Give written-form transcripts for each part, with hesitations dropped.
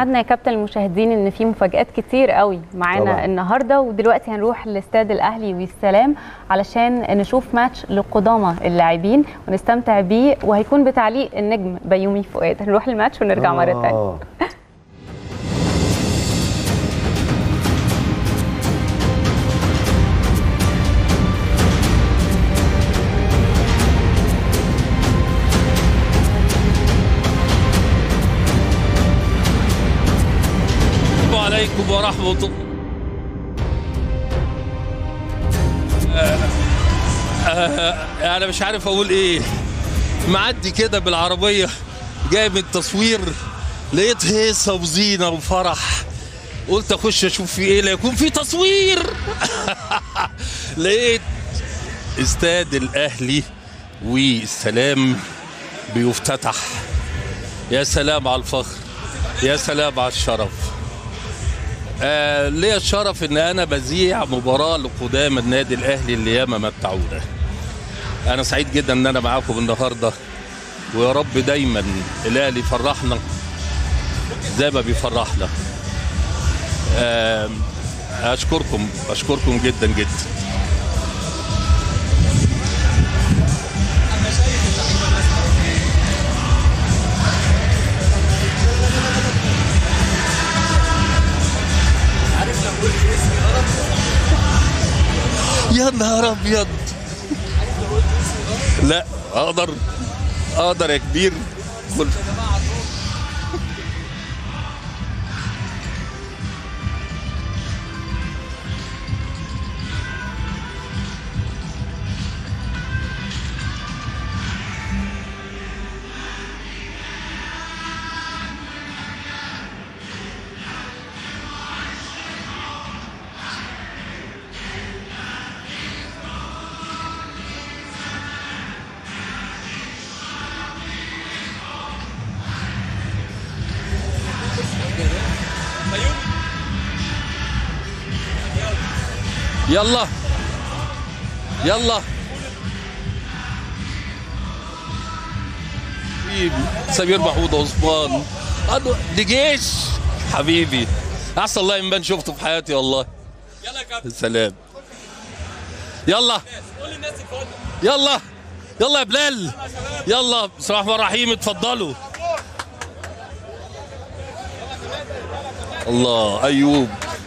عندنا يا كابتن المشاهدين ان في مفاجآت كتير قوي معانا طبعا النهارده، ودلوقتي هنروح لاستاد الاهلي والسلام علشان نشوف ماتش لقدامى اللاعبين ونستمتع بيه، وهيكون بتعليق النجم بيومي فؤاد. هنروح الماتش ونرجع مره ثانيه. عليكم ورحمة الله. أنا مش عارف أقول إيه. معدي كده بالعربية جاي من التصوير، لقيت هيصة وزينة وفرح، قلت أخش أشوف في إيه، لا يكون في تصوير. لقيت استاد الأهلي والسلام بيفتتح. يا سلام على الفخر، يا سلام على الشرف. ليا الشرف ان انا بذيع مباراه لقدام النادي الاهلي اللي ياما متعونا. انا سعيد جدا ان انا معاكم النهارده، ويا رب دايما الاهلي يفرحنا زي ما بيفرحنا. اشكركم جدا جدا. يا نهار ابيض. لا اقدر يا كبير. يلا يلا سمير محمود عثمان دي جيش حبيبي، احسن لاين مان شفته في حياتي والله. يلا يا كابتن سلام. يلا يلا يلا يا بلال، يلا بسم الله الرحمن الرحيم. اتفضلوا. الله ايوب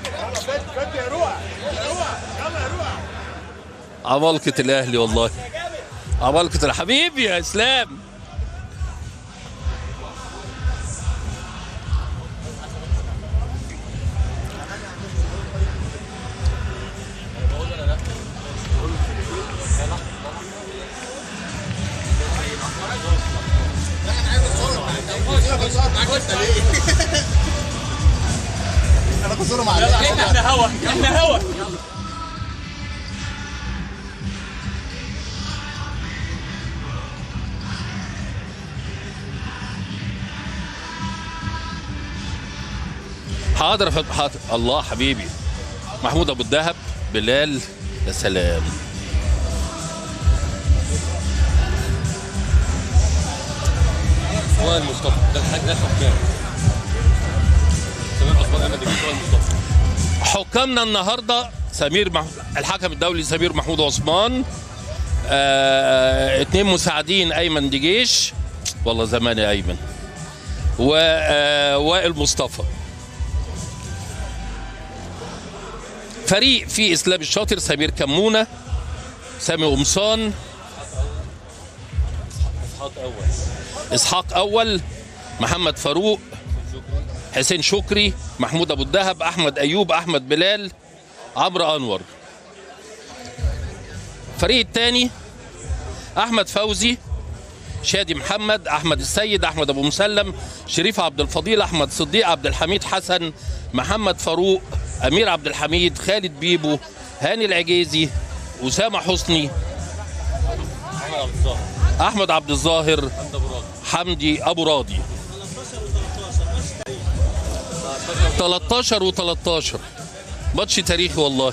عمالقة الاهلي والله، عمالقة حبيبي يا اسلام. انا بصوره مع احنا هوا احنا هوا. حاضر حاضر. الله حبيبي محمود ابو الدهب بلال. يا سلام. وائل مصطفى ده الحاج ده حكام. سمير عثمان انا اللي جبت وائل مصطفى. حكامنا النهارده الحكم الدولي سمير محمود عثمان، 2 مساعدين ايمن دجيش والله زمان يا ايمن، ووائل مصطفى. فريق فيه اسلام الشاطر، سمير كمونه، سامي قمصان، اسحاق اول، محمد فاروق، حسين شكري، محمود ابو الدهب، احمد ايوب، احمد بلال، عمرو انور. الفريق الثاني احمد فوزي، شادي محمد، احمد السيد، احمد ابو مسلم، شريف عبد الفضيل، احمد صديق، عبد الحميد حسن، محمد فاروق، امير عبد الحميد، خالد بيبو، هاني العجيزي، اسامه حسني، احمد عبد الظاهر، حمدي ابو راضي. 13 و13 ماتش تاريخي والله.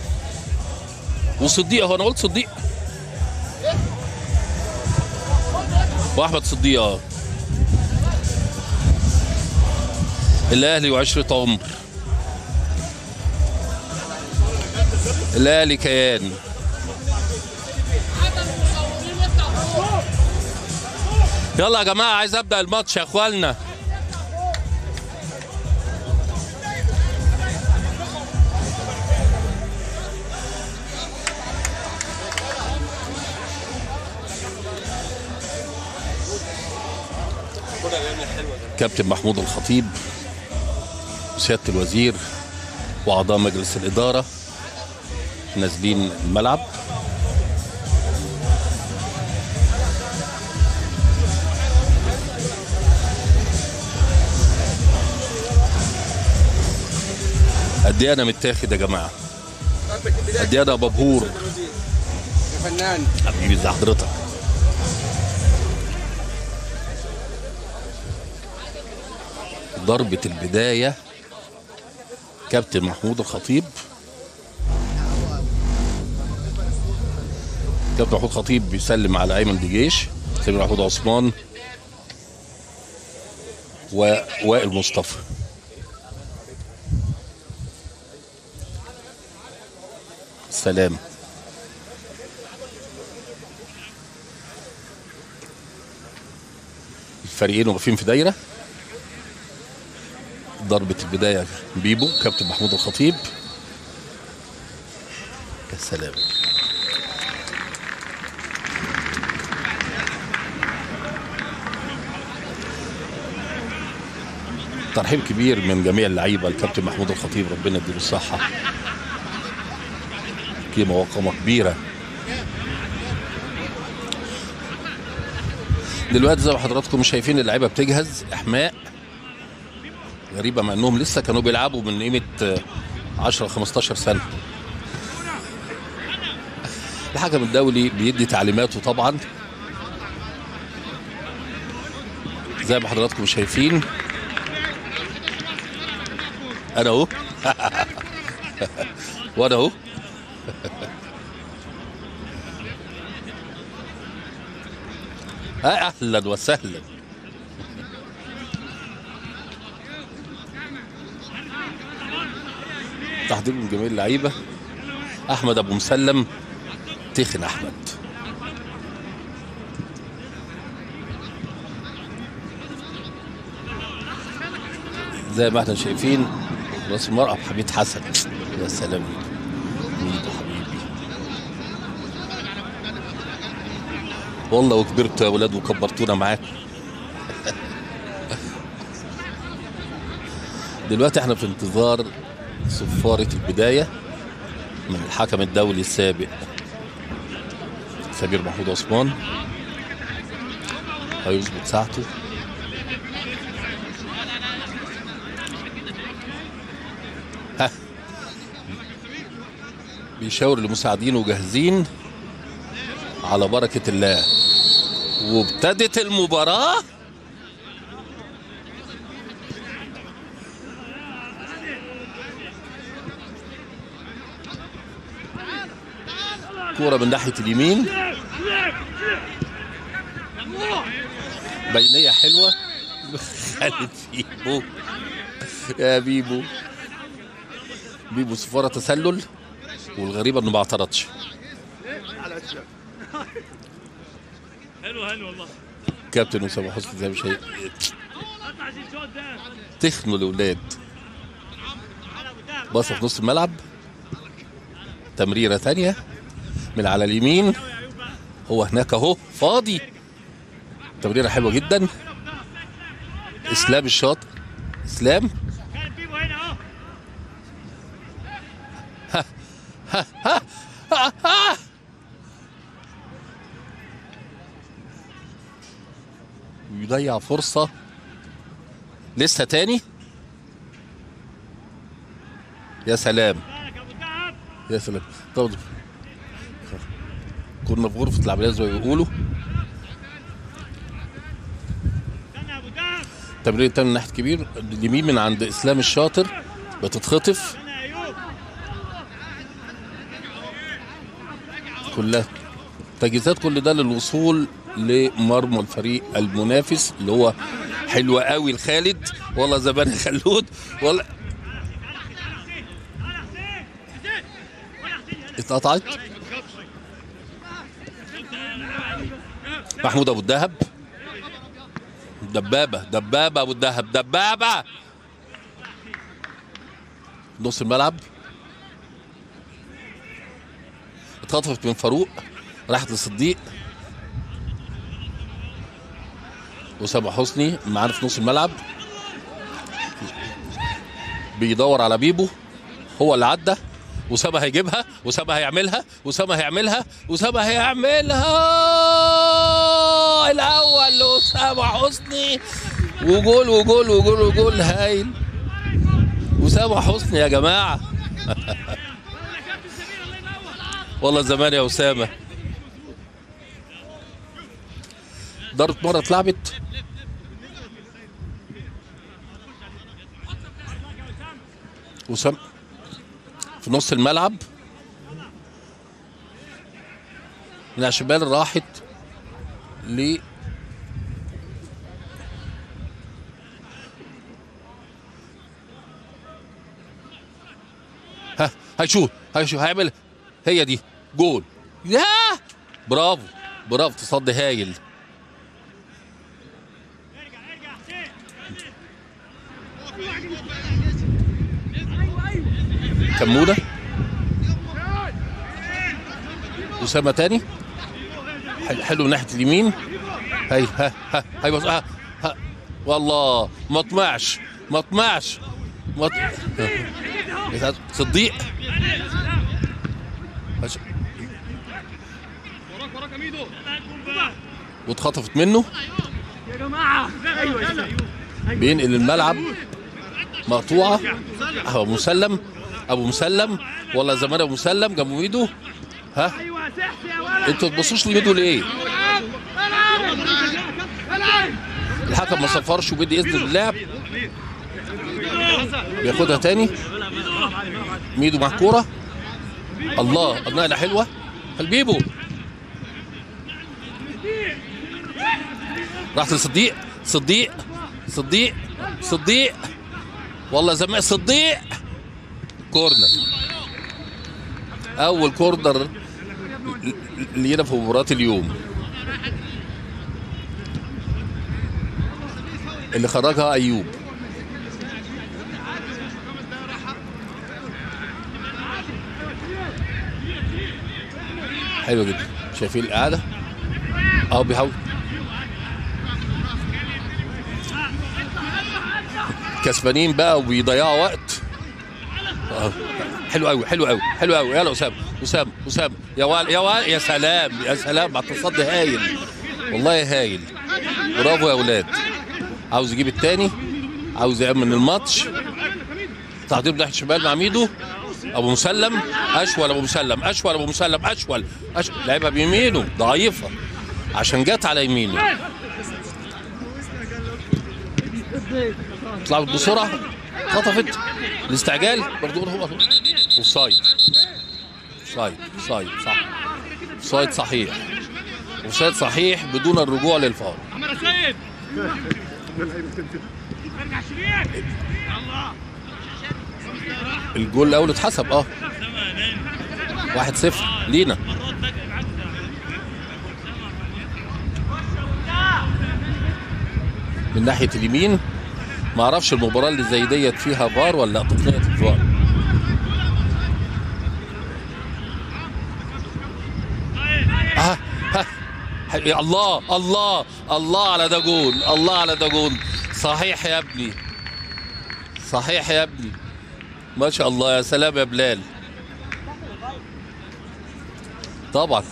وصديق، هو انا قلت صديق واحمد صديق. الاهلي وعشرة عمر، الاهلي كيان. يلا يا جماعه عايز ابدا الماتش يا اخوانا. كابتن محمود الخطيب وسيادة الوزير وأعضاء مجلس الإدارة نازلين الملعب. قد ايه انا متاخد يا جماعه، قد ايه انا مبهور يا فنان حبيبي. ازي حضرتك؟ ضربة البداية كابتن محمود الخطيب. كابتن محمود الخطيب بيسلم على ايمن دجيش، سيد محمود عثمان ووائل مصطفى. سلام. الفريقين واقفين في دايره. ضربة البداية بيبو كابتن محمود الخطيب. يا سلام. ترحيب كبير من جميع اللعيبة الكابتن محمود الخطيب، ربنا يديله الصحة، قيمة وقامة كبيرة. دلوقتي زي ما حضراتكم شايفين اللعيبة بتجهز إحماء غريبة، مع انهم لسه كانوا بيلعبوا من قيمة 10 15 سنة. الحكم الدولي بيدي تعليماته طبعا زي ما حضراتكم شايفين. انا اهو وانا اهو اهلا وسهلا. تحضير من جميع اللعيبه. احمد ابو مسلم تخن احمد. زي ما احنا شايفين راس المرأة حميد حسن. يا سلام ميدو حبيبي، والله وكبرتوا يا ولاد وكبرتونا معاكم. دلوقتي احنا في انتظار صفارة البداية من الحكم الدولي السابق سمير محمود عثمان. هيظبط ساعته. ها بيشاور لمساعدينه وجاهزين على بركة الله. وابتدت المباراة. كورة من ناحية اليمين، بينية حلوة خالد بيبو. يا بيبو، بيبو صفارة تسلل، والغريبة انه ما اعترضش. حلو والله. كابتن اسامه حسني زي ما شايف تخنوا الاولاد. باصه في نص الملعب، تمريره ثانيه من على اليمين، هو هناك اهو فاضي. تمريره حلوه جدا. اسلام الشاطر، اسلام ها ها ها ها ها. يضيع فرصة لسه تاني. يا سلام يا سلام. طب كنا في غرفة العملية زي ما بيقولوا. تمرير التاني من ناحية كبير اليمين من عند اسلام الشاطر، بتتخطف كلها تجهيزات، كل ده للوصول لمرمى الفريق المنافس اللي هو حلوه قوي لخالد، والله زمان خلود والله. اتقطعت. محمود ابو الدهب، دبابه ابو الدهب، دبابه نص الملعب، اتخطفت من فاروق راحت لصديق. أسامة حسني معانا في نص الملعب بيدور على بيبو، هو اللي عدى. أسامة هيجيبها، أسامة هيعملها، أسامة هيعملها، أسامة هيعملها الأول لأسامة حسني، وجول وجول وجول وجول. هايل أسامة حسني يا جماعة. والله زمان يا أسامة. ضربة مرة اتلعبت أسامة في نص الملعب من الشمال راحت ل هيشوف هيعمل، هي دي جول. يا برافو برافو، تصدي هايل. كمونة أسامة تاني، حلو من ناحية اليمين. هاي ها والله ما طمعش صديق واتخطفت منه. بينقل الملعب مقطوعة. ابو مسلم والله زمان ابو مسلم جنب ميدو. ها انتوا تبصوش لميدو ليه؟ الحكم ما صفرش وبيدي اذن اللعب. بياخدها تاني ميدو مع كوره. الله النقله حلوه. البيبو راحت لصديق، صديق والله زمان صديق. كورنر، اول كورنر لينا في مباراة اليوم اللي خرجها ايوب. حلو جدا، شايفين القعده بيحاول كسبانين بقى وبيضيعوا وقت. حلو قوي يلا اسامه يا سلام على التصدي. هايل والله هايل، برافو يا اولاد. عاوز يجيب الثاني، عاوز يأمن الماتش. تحضير ناحيه الشمال مع ميدو. ابو مسلم اشول لعبها بيمينه ضعيفه عشان جت على يمينه. طلعت بسرعه، خطفت الاستعجال برضه. هو اوفسايد صحيح بدون الرجوع للفاول. الجول الاول اتحسب 1-0 لينا. من ناحيه اليمين ما اعرفش المباراه اللي زي ديت فيها فار ولا تقنيه الفار. الله على ده جول. صحيح يا ابني ما شاء الله. يا سلام يا بلال. طبعا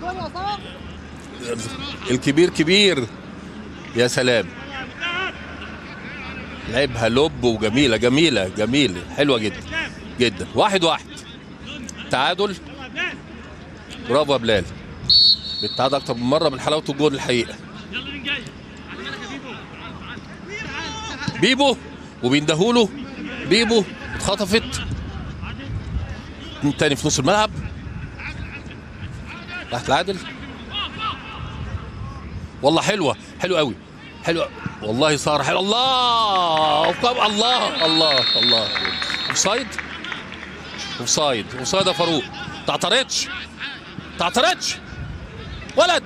الكبير كبير. يا سلام، لعبها لب وجميله حلوه جدا. 1-1 تعادل. برافو يا بلال، بالتعادل اكتر من مره من حلاوه الجول الحقيقه. بيبو وبيندهوله. بيبو اتخطفت تاني في نص الملعب. راح تعادل. والله حلوه قوي. والله صار حلو. الله الله الله الله. اوفسايد اوفسايد اوفسايد يا فاروق. تعترضش تعترضش ولد.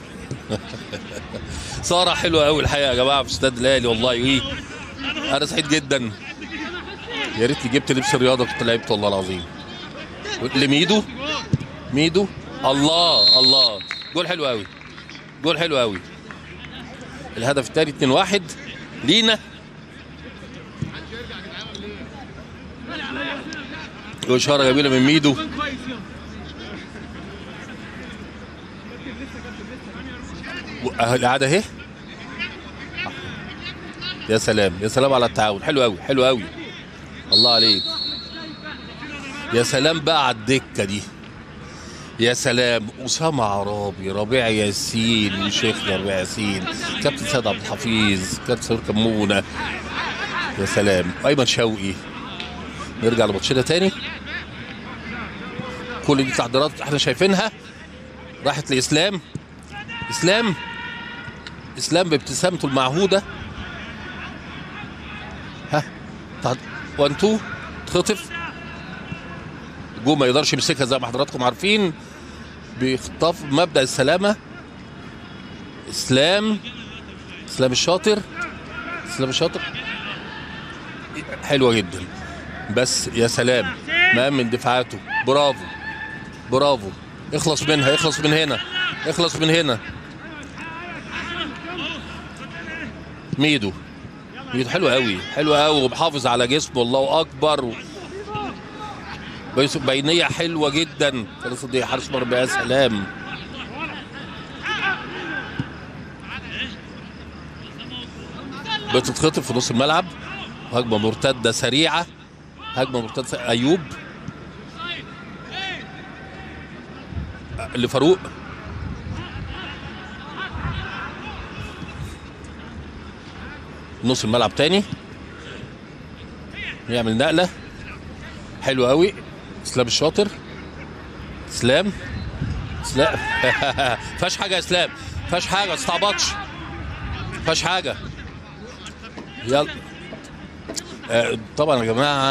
ساره حلوه قوي الحقيقه يا جماعه في استاد الاهلي والله. ايه انا سعيد جدا. يا ريتني جبت لبس الرياضه كنت لعبت والله العظيم. لميدو ميدو. الله الله. جول حلو قوي جول حلو قوي. الهدف الثاني 2-1 لينا. واشاره جميله من ميدو. الاعاده اهي. يا سلام يا سلام على التعاون. حلو قوي حلو قوي. الله عليك. يا سلام بقى على الدكه دي. يا سلام. اسامه عرابي، ربيع ياسين، وشيخنا ربيع ياسين، كابتن سيد عبد الحفيظ، كابتن سمير كمونه. يا سلام. ايمن شوقي. نرجع لماتشنا تاني. كل دي تعديلات احنا شايفينها راحت لاسلام. اسلام بابتسامته المعهوده. ها 1 2 تخطف. جو ما يقدرش يمسكها زي ما حضراتكم عارفين. بيخطف مبدأ السلامة. اسلام الشاطر. حلوة جدا. بس يا سلام مأمن دفاعاته. برافو. اخلص من هنا. ميدو حلو قوي ومحافظ على جسمه. الله اكبر. بينيه حلوه جدا. خلاص دي حارس مرمى. يا سلام. بتتخطف في نص الملعب. هجمه مرتده سريعه. ايوب لفاروق. نص الملعب تاني. يعمل نقله حلوه قوي. اسلام الشاطر. اسلام فيهاش حاجه يا اسلام. فيهاش حاجه. ما تستعبطش. فيهاش حاجه. يلا. طبعا يا جماعه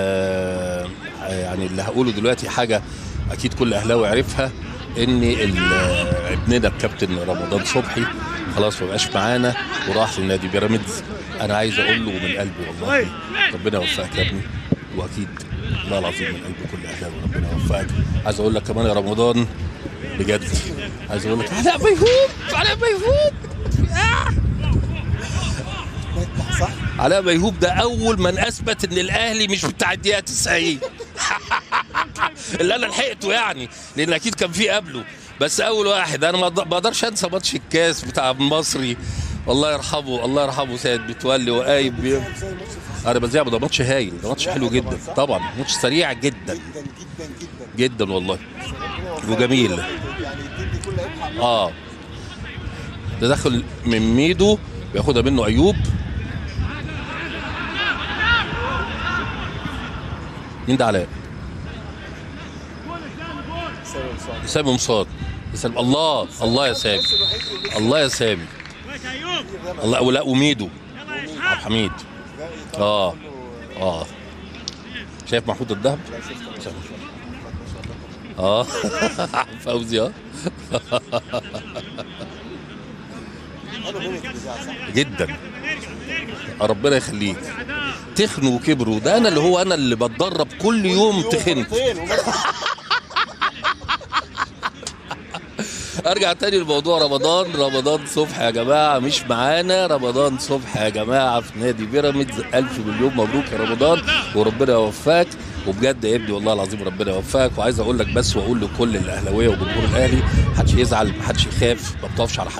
يعني اللي هقوله دلوقتي حاجه اكيد كل اهلاوي يعرفها. ان ابننا الكابتن رمضان صبحي خلاص ما بقاش معانا وراح لنادي بيراميدز. انا عايز اقول له من قلبي والله ربنا يوفقك يا ابني. واكيد والله العظيم من قلب كل اهلاوي ربنا يوفقك. عايز اقول لك كمان يا رمضان بجد. عايز اقول لك علاء ميهوب. صح. علاء ميهوب ده اول من اثبت ان الاهلي مش بتاع الدقيقه 90. اللي انا لحقته يعني لان اكيد كان في قبله. بس اول واحد. انا ما اقدرش انسى ماتش الكاس بتاع المصري. الله يرحمه سيد بتولي وقايب. انا بزيع. ده ماتش هايل. ده ماتش حلو جدا طبعا. ماتش سريع جدا جدا والله وجميل. تدخل من ميدو بياخدها منه ايوب. مين ده؟ علاء. سامي مصاد. الله يا سامي. الله. ولا وميدو عبد الحميد. شايف محمود الدهب. فوزي. جدا. ربنا يخليك. تخنوا وكبروا. ده انا اللي بتدرب كل يوم. تخنت. ارجع تاني لموضوع رمضان صبحي يا جماعه مش معانا. رمضان صبحي يا جماعه في نادي بيراميدز. 1000 مليون مبروك يا رمضان وربنا يوفقك. وبجد يا ابني والله العظيم ربنا يوفقك. وعايز اقول لك بس واقول لكل الاهلاويه وجمهور الاهلي محدش يزعل محدش يخاف. ما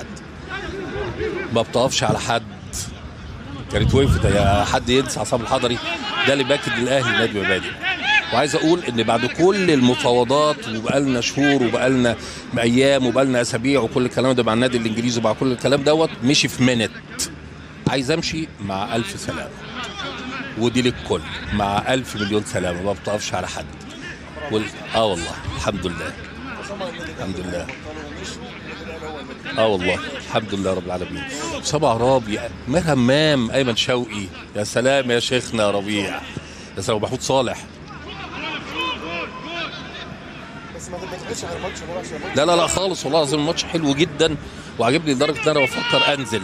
بتقفش على حد. كانت وقفت يا حد ينسى عصام الحضري. ده اللي باكد الاهلي نادي مبادئ. وعايز اقول ان بعد كل المفاوضات وبقالنا شهور وبقالنا ايام وبقالنا اسابيع وكل الكلام ده مع النادي الانجليزي ومع كل الكلام دوت مشي في منت. عايز امشي مع 1000 سلامه. ودي للكل مع 1000 مليون سلامه. ما بتقفش على حد. والله الحمد لله الحمد لله. والله الحمد لله رب العالمين. أسامة عرابي، ماهر همام، ايمن شوقي، يا سلام يا شيخنا ربيع، يا سلام، محمود صالح. لا لا لا خالص والله العظيم، الماتش حلو جدا وعجبني لدرجه ان انا بفكر انزل.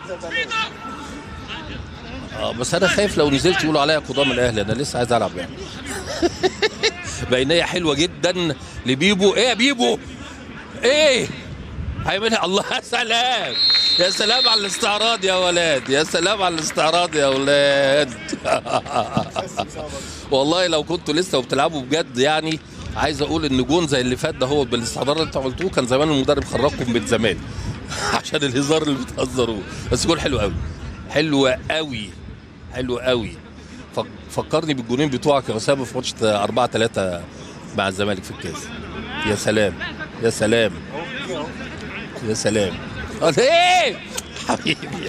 بس انا خايف لو نزلت يقولوا عليا قدام الاهلي، انا لسه عايز العب يعني. بينيه حلوه جدا لبيبو. ايه يا بيبو؟ ايه هيعملها؟ الله، يا سلام يا سلام على الاستعراض يا ولاد، يا سلام على الاستعراض يا ولاد. والله لو كنتوا لسه وبتلعبوا بجد يعني، عايز اقول ان جون زي اللي فات ده هو بالاستحضار اللي انتوا عملتوه كان زمان المدرب خرجكم من زمان. عشان الهزار اللي بتهزروه، بس جول حلو قوي، حلو قوي، حلو قوي. فكرني بالجونين بتوعك يا اسامه في ماتش 4-3 مع الزمالك في الكاس. يا سلام يا سلام يا سلام. ايه حبيبي.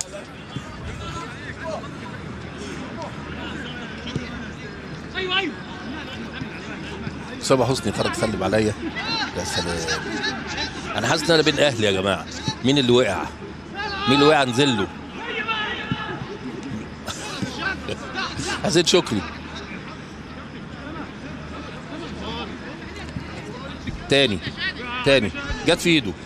أسامة حسني خرج سلم عليا. يا سلام، انا حاسس ان انا بين اهلي يا جماعه. مين اللي وقع؟ مين اللي وقع؟ انزل له. حسين شكري تاني جت في ايده.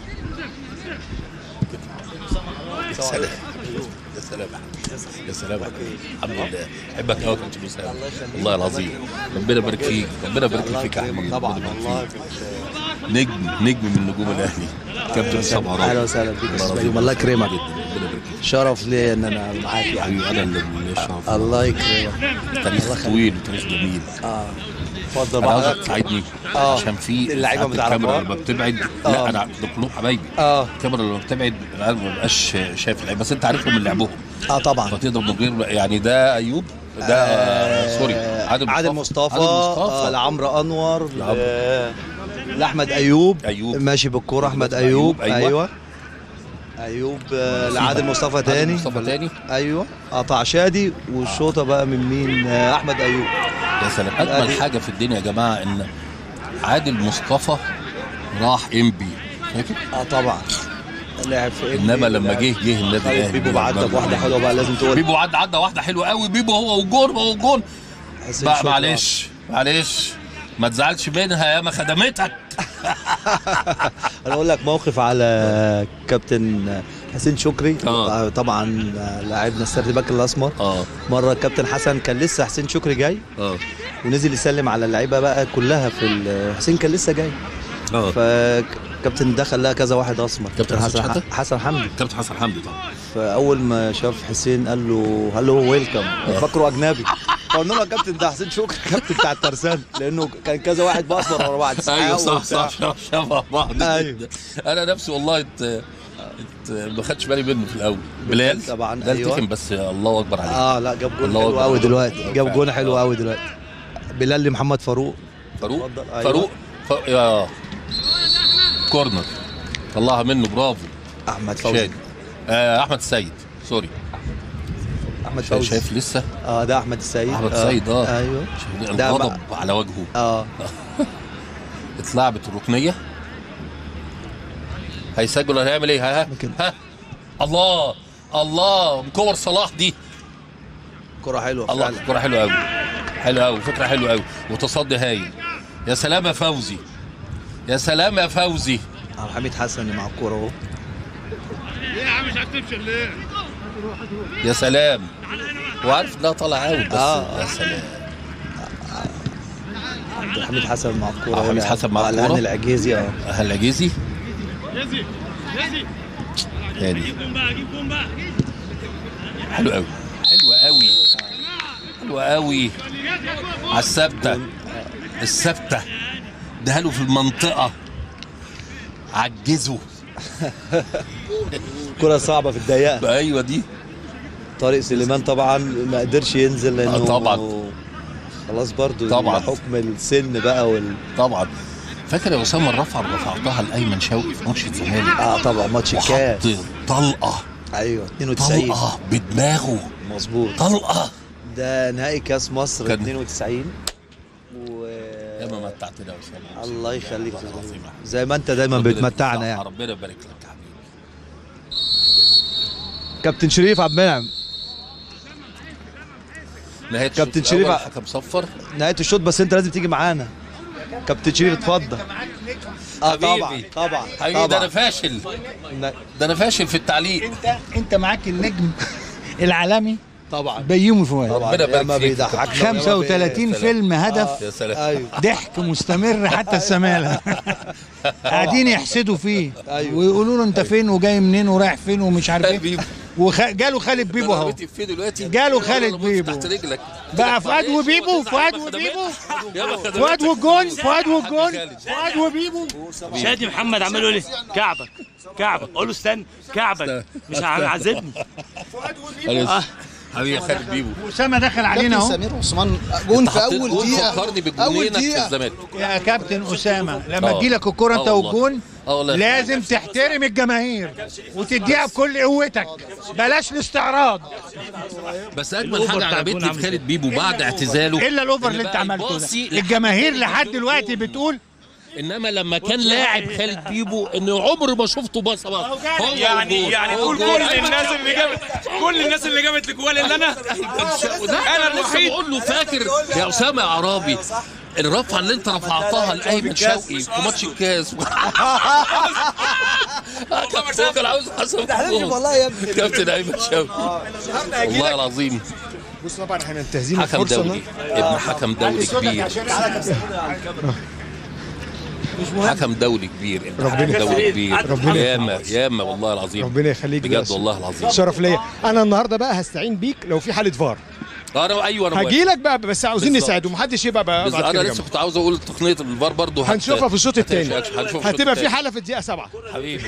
يا سلام يا سلام يا سلام. الحمد لله، احبك قوي يا كابتن اسامه والله العظيم. ربنا يبارك فيك، ربنا يبارك فيك يا احمد. طبعا والله نجم من نجوم الاهلي كابتن اسامه عرابي. اهلا وسهلا بيك يا استاذ بيوم، الله يكرمك. شرف لي ان انا معاك يعني. انا اللي الشرف. الله يكرمك. تاريخ طويل وتاريخ جميل. اتفضل انا عاوزك تساعدني عشان في اللعيبه الكاميرا لما بتبعد. لا انا ده كلهم حبايبي. الكاميرا لما بتبعد انا ما ببقاش شايف اللعيبه، بس انت عارفهم من لعبهم. طبعا. فتقدر من غير يعني ده ايوب، ده سوري عادل مصطفى لعمرو انور لاحمد ايوب ماشي بالكوره. احمد ايوب ايوب لعادل مصطفى تاني. ايوه قطع شادي، والشوطه بقى من مين؟ احمد ايوب. يا سلام. اجمل حاجه في الدنيا يا جماعه ان عادل مصطفى راح انبي، فاكر؟ طبعا لعب في انما لما جه النادي الاهلي. بيبو عدى بواحده حلوه بقى، لازم تقول بيبو عدى واحده حلوه قوي. بيبو هو والجون معلش ما تزعلش منها يا ما خدمتك. انا اقول لك موقف على كابتن حسين شكري. طبعا لاعبنا السرد باك الاسمر. مره الكابتن حسن كان لسه حسين شكري جاي ونزل يسلم على اللعيبه بقى كلها في حسين كان لسه جاي. فكابتن دخل لها كذا واحد اسمر. كابتن حسن حمدي. كابتن حسن حمدي طبعا. فاول ما شاف حسين قال له هلو ويلكم، فاكره اجنبي. فقلنا له يا كابتن ده حسين شكري، كابتن بتاع الترسانة، لانه كان كذا واحد باسمر ورا بعض. ايوه صح شبه بعض. ايوه انا نفسي والله ما خدتش بالي منه في الاول. بلال طبعا. ايوه بس الله اكبر عليه. لا جاب جون حلو قوي دلوقتي. جاب جون حلو قوي دلوقتي. بلال لمحمد فاروق. يا كورنر طلعها منه، برافو. احمد فوزي. احمد السيد، سوري احمد فوزي. شايف لسه؟ ده احمد السيد. ايوه الغضب على وجهه. اتلعبت الركنيه، هيسجل ولا هيعمل ايه؟ ها الله كور صلاح دي كرة حلوه. الله، كرة حلوه قوي، حلوه قوي، فكره حلوه قوي، وتصدي هايل. يا سلام يا فوزي، يا سلام يا فوزي. حميد حسن مع الكوره اهو. ليه يا عم مش هتمشي ليه؟ يا سلام، وعارف انها طالع اوت بس. يا سلام. حميد حسن مع الكوره. حميد حسن مع الكوره. العجيزي. العجيزي تاني. جيب جون بقى. حلو قوي، حلو قوي على الثابته ده له في المنطقه، عجزه. كرة صعبة في الضيقة. ايوه دي. طارق سليمان طبعا ما قدرش ينزل لانه طبعا خلاص برضو طبعا حكم السن بقى طبعا. فاكر يا اسامه رفعتها لايمن شوقي في ماتش الزمالك. طبعا ماتش الكاس. طلقه. ايوه 92 طلقه بدماغه. مظبوط. طلقه. ده نهائي كاس مصر 92. يا ما متعتنا يا اسامه. الله يخليك زي ما انت دايما بتمتعنا يعني. ربنا يبارك لك يا حبيبي. كابتن شريف عبد المنعم، نهايه كابتن شريف حكم صفر نهايه الشوط، بس انت لازم تيجي معانا. كابتن شريف اتفضل. طبعا طبعا حبيبي. ده انا فاشل، ده انا فاشل في التعليق. انت معاك النجم العالمي طبعا بيومي فؤاد. ربنا يبارك فيك. 35 فيلم هدف. يا سلام. ايوه ضحك مستمر حتى السمالة قاعدين يحسدوا فيه ويقولوا له انت فين وجاي منين ورايح فين ومش عارف ايه. جاله خالد بيبو اهو. جاله خالد بيبو بقى. فؤاد وبيبو، فؤاد وبيبو، فؤاد والجون، فؤاد والجون، فؤاد وبيبو. شادي محمد عمال يقول لي كعبك كعبك، اقول له استنى كعبك مش هيعذبني. فؤاد وبيبو حبيبي خالد بيبو. اسامه دخل علينا اهو. سمير عثمان جون في اول دقيقه. فكرني بالجونين في الزمالك يا كابتن اسامه لما تجي لك الكوره انت والجون لازم تحترم الجماهير وتديها بكل قوتك، بلاش الاستعراض. بس اجمل حاجه عجبتني في خالد بيبو بعد اعتزاله الا الاوفر اللي انت عملته ده. الجماهير لحد دلوقتي بتقول، انما لما كان لاعب خالد بيبو انه عمري ما شفته باصه بقى. يعني قول كل الناس اللي جابت الجوال اللي انا الوحيد. بقول له فاكر يا اسامه يا عرابي الرفعه اللي انت رفعتها لايمن شوقي في ماتش الكاس. كان عاوز حسن والله يا ابني كابتن ايمن شوقي والله العظيم. بص طبعا احنا منتهزين حكم دولي، ابن حكم دولي كبير، حكم دولي كبير، ابن حكم دولي كبير. ياما والله العظيم. ربنا يخليك بجد والله العظيم. شرف ليا. انا النهارده بقى هستعين بيك لو في حاله فار. انا هجي لك بقى، بس عاوزين نساعد ومحدش يبقى بقى. انا لسه كنت عاوز اقول تقنيه الفار برضه هنشوفها في الشوط الثاني. هتبقى في حاله في الدقيقه 7 حبيبي.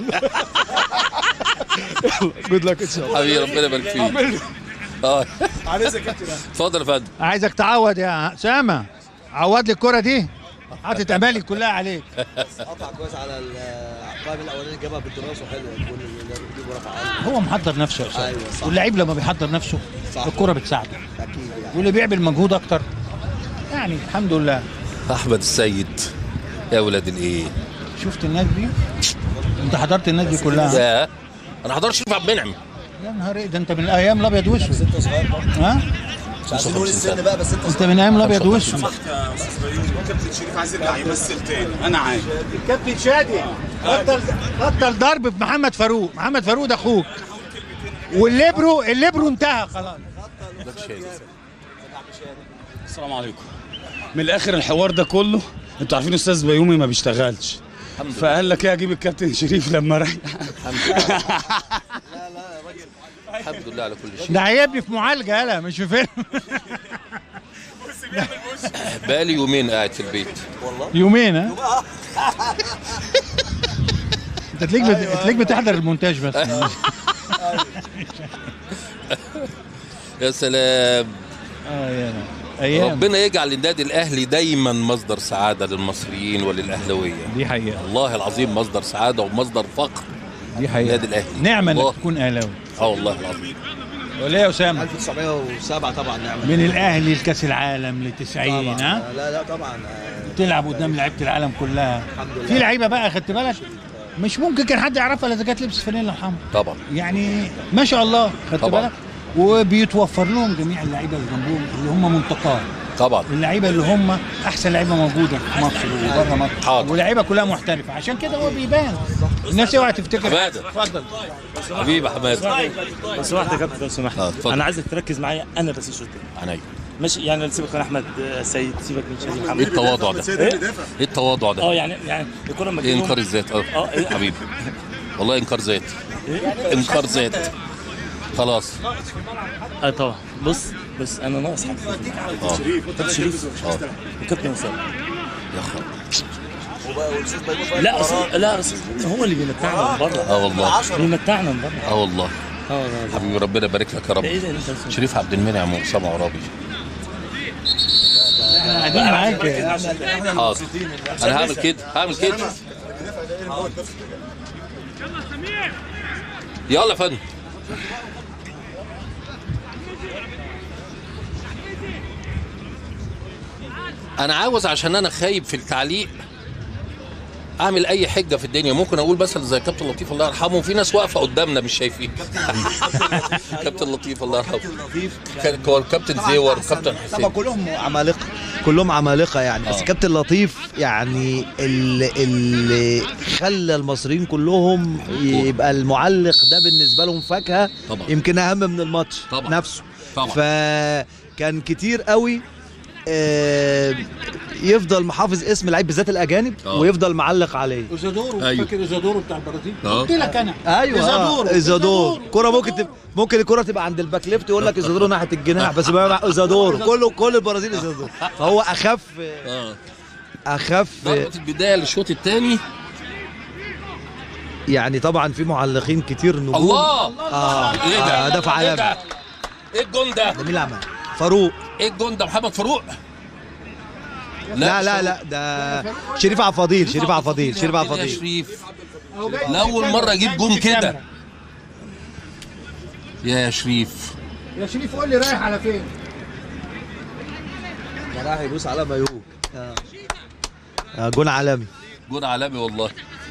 جود لك ان شاء الله حبيبي ربنا يبارك فيك. عايزك يا كابتن. اتفضل يا فندم. عايزك تعوض يا اسامه، عوض لي الكره دي، حاطط امالي كلها عليك. قطع كويس على القائم الاولاني، جابها بالدراسه حلوه. الجون اللي بيجيبه رفع هو محضر نفسه يا استاذ. أيوة صح. واللعيب لما بيحضر نفسه صح. الكره بتساعده اكيد يعني. واللي بيعمل مجهود اكتر يعني الحمد لله. احمد السيد يا ولاد الايه، شفت الناس دي؟ انت حضرت الناس دي كلها؟ يا انا حضرت شريف عبد المنعم. يا نهار ايه ده، انت من ايام الابيض واسود. ها؟ مش عايزين نقول السن بقى، بس انت من ايام الابيض واسود. كابتن شريف عايز يرجع يمثل تاني. انا عارف. الكابتن شادي بطل ضرب في محمد فاروق. محمد فاروق ده اخوك، والليبرو انتهى خلاص. السلام عليكم. من الاخر الحوار ده كله انتوا عارفين استاذ بيومي ما بيشتغلش، فقال لك ايه اجيب الكابتن شريف لما ريح. الحمد لله على كل شيء. ده عيبني في معالجه يالا مش في فيلم. بقالي يومين قاعد في البيت. يومين ها؟ انت تلاقيك بتحضر المونتاج بس. يا سلام. يا ايام. ربنا يجعل النادي الاهلي دايما مصدر سعاده للمصريين وللاهلاويه. دي حقيقه. والله العظيم مصدر سعاده ومصدر فقر. دي حقيقه. النادي الاهلي نعمه انك تكون اهلاوي. والله العظيم. ولا يا اسامه 1907 طبعا نعمه. من الاهلي لكاس العالم ل 90 ها؟ لا طبعا. تلعب قدام لعيبه العالم كلها. في لعيبه بقى خدت بالك مش ممكن كان حد يعرفها الا اذا كانت لبس فانيلا حمراء. طبعا. يعني ما شاء الله خدت بالك، وبيتوفر لهم جميع اللعيبه اللي جنبهم اللي هم منتقاه. طبعا. اللعيبه اللي هم احسن لعيبه موجوده في مصر وبره مصر. حاضر. واللعيبه كلها محترفه، عشان كده هو بيبان. الناس اوعى تفتكر. حماده اتفضل حبيبي حماده. لو سمحت يا كابتن، لو سمحت انا عايزك تركز معايا انا بس الشوط الثاني. عينيا. ماشي يعني سيبك من احمد سيد، سيبك من شادي محمد. ايه التواضع ده؟ ايه التواضع ده؟ يعني الكوره لما ايه انكار الذات؟ حبيبي والله انكار ذات. انكار ذات خلاص. طبعا. بص انا ناقص حاجه. كابتن شريف وكابتن اسامه. يا خبر. لا هو اللي بيمتعنا من بره. والله بيمتعنا من بره. والله. حبيبي ربنا يبارك لك يا رب. شريف عبد المنعم واسامه عرابي. احنا قاعدين معاك. حاضر. انا هعمل كده. يلا يا فندم. انا عاوز عشان انا خايب في التعليق اعمل اي حجه في الدنيا. ممكن اقول مثلا زي كابتن لطيف الله يرحمه، وفي ناس واقفه قدامنا مش شايفين. كابتن لطيف الله يرحمه، كابتن زيور، كابتن حسين، طبعا كلهم عمالقه، كلهم عمالقه يعني. بس كابتن لطيف يعني اللي خلى المصريين كلهم يبقى المعلق ده بالنسبه لهم فاكهه طبعا. يمكن اهم من الماتش طبعا. نفسه طبعا. فكان كتير قوي يفضل محافظ اسم لعيب بالذات الاجانب ويفضل معلق عليه. إيزادورو، أيوه. فاكر إيزادورو بتاع البرازيل؟ قلت لك انا ايوه إيزادورو كرة ممكن الكرة تبقى عند الباك ليفت يقول لك إيزادورو ناحيه الجناح، بس بقى إيزادورو كل البرازيل إيزادورو. فهو اخف ضربة البدايه للشوط الثاني. يعني طبعا في معلقين كتير نجوم. الله ايه ده؟ هدف عالمي. ايه الجون ده؟ مين اللي عمل؟ فاروق. ايه الجون ده؟ محمد فاروق؟ لا ده شريف عبد الفضيل. يا شريف لاول مره اجيب جون كده. يا شريف قول لي رايح على فين؟ رايح يبوس على مايوه. جون عالمي والله.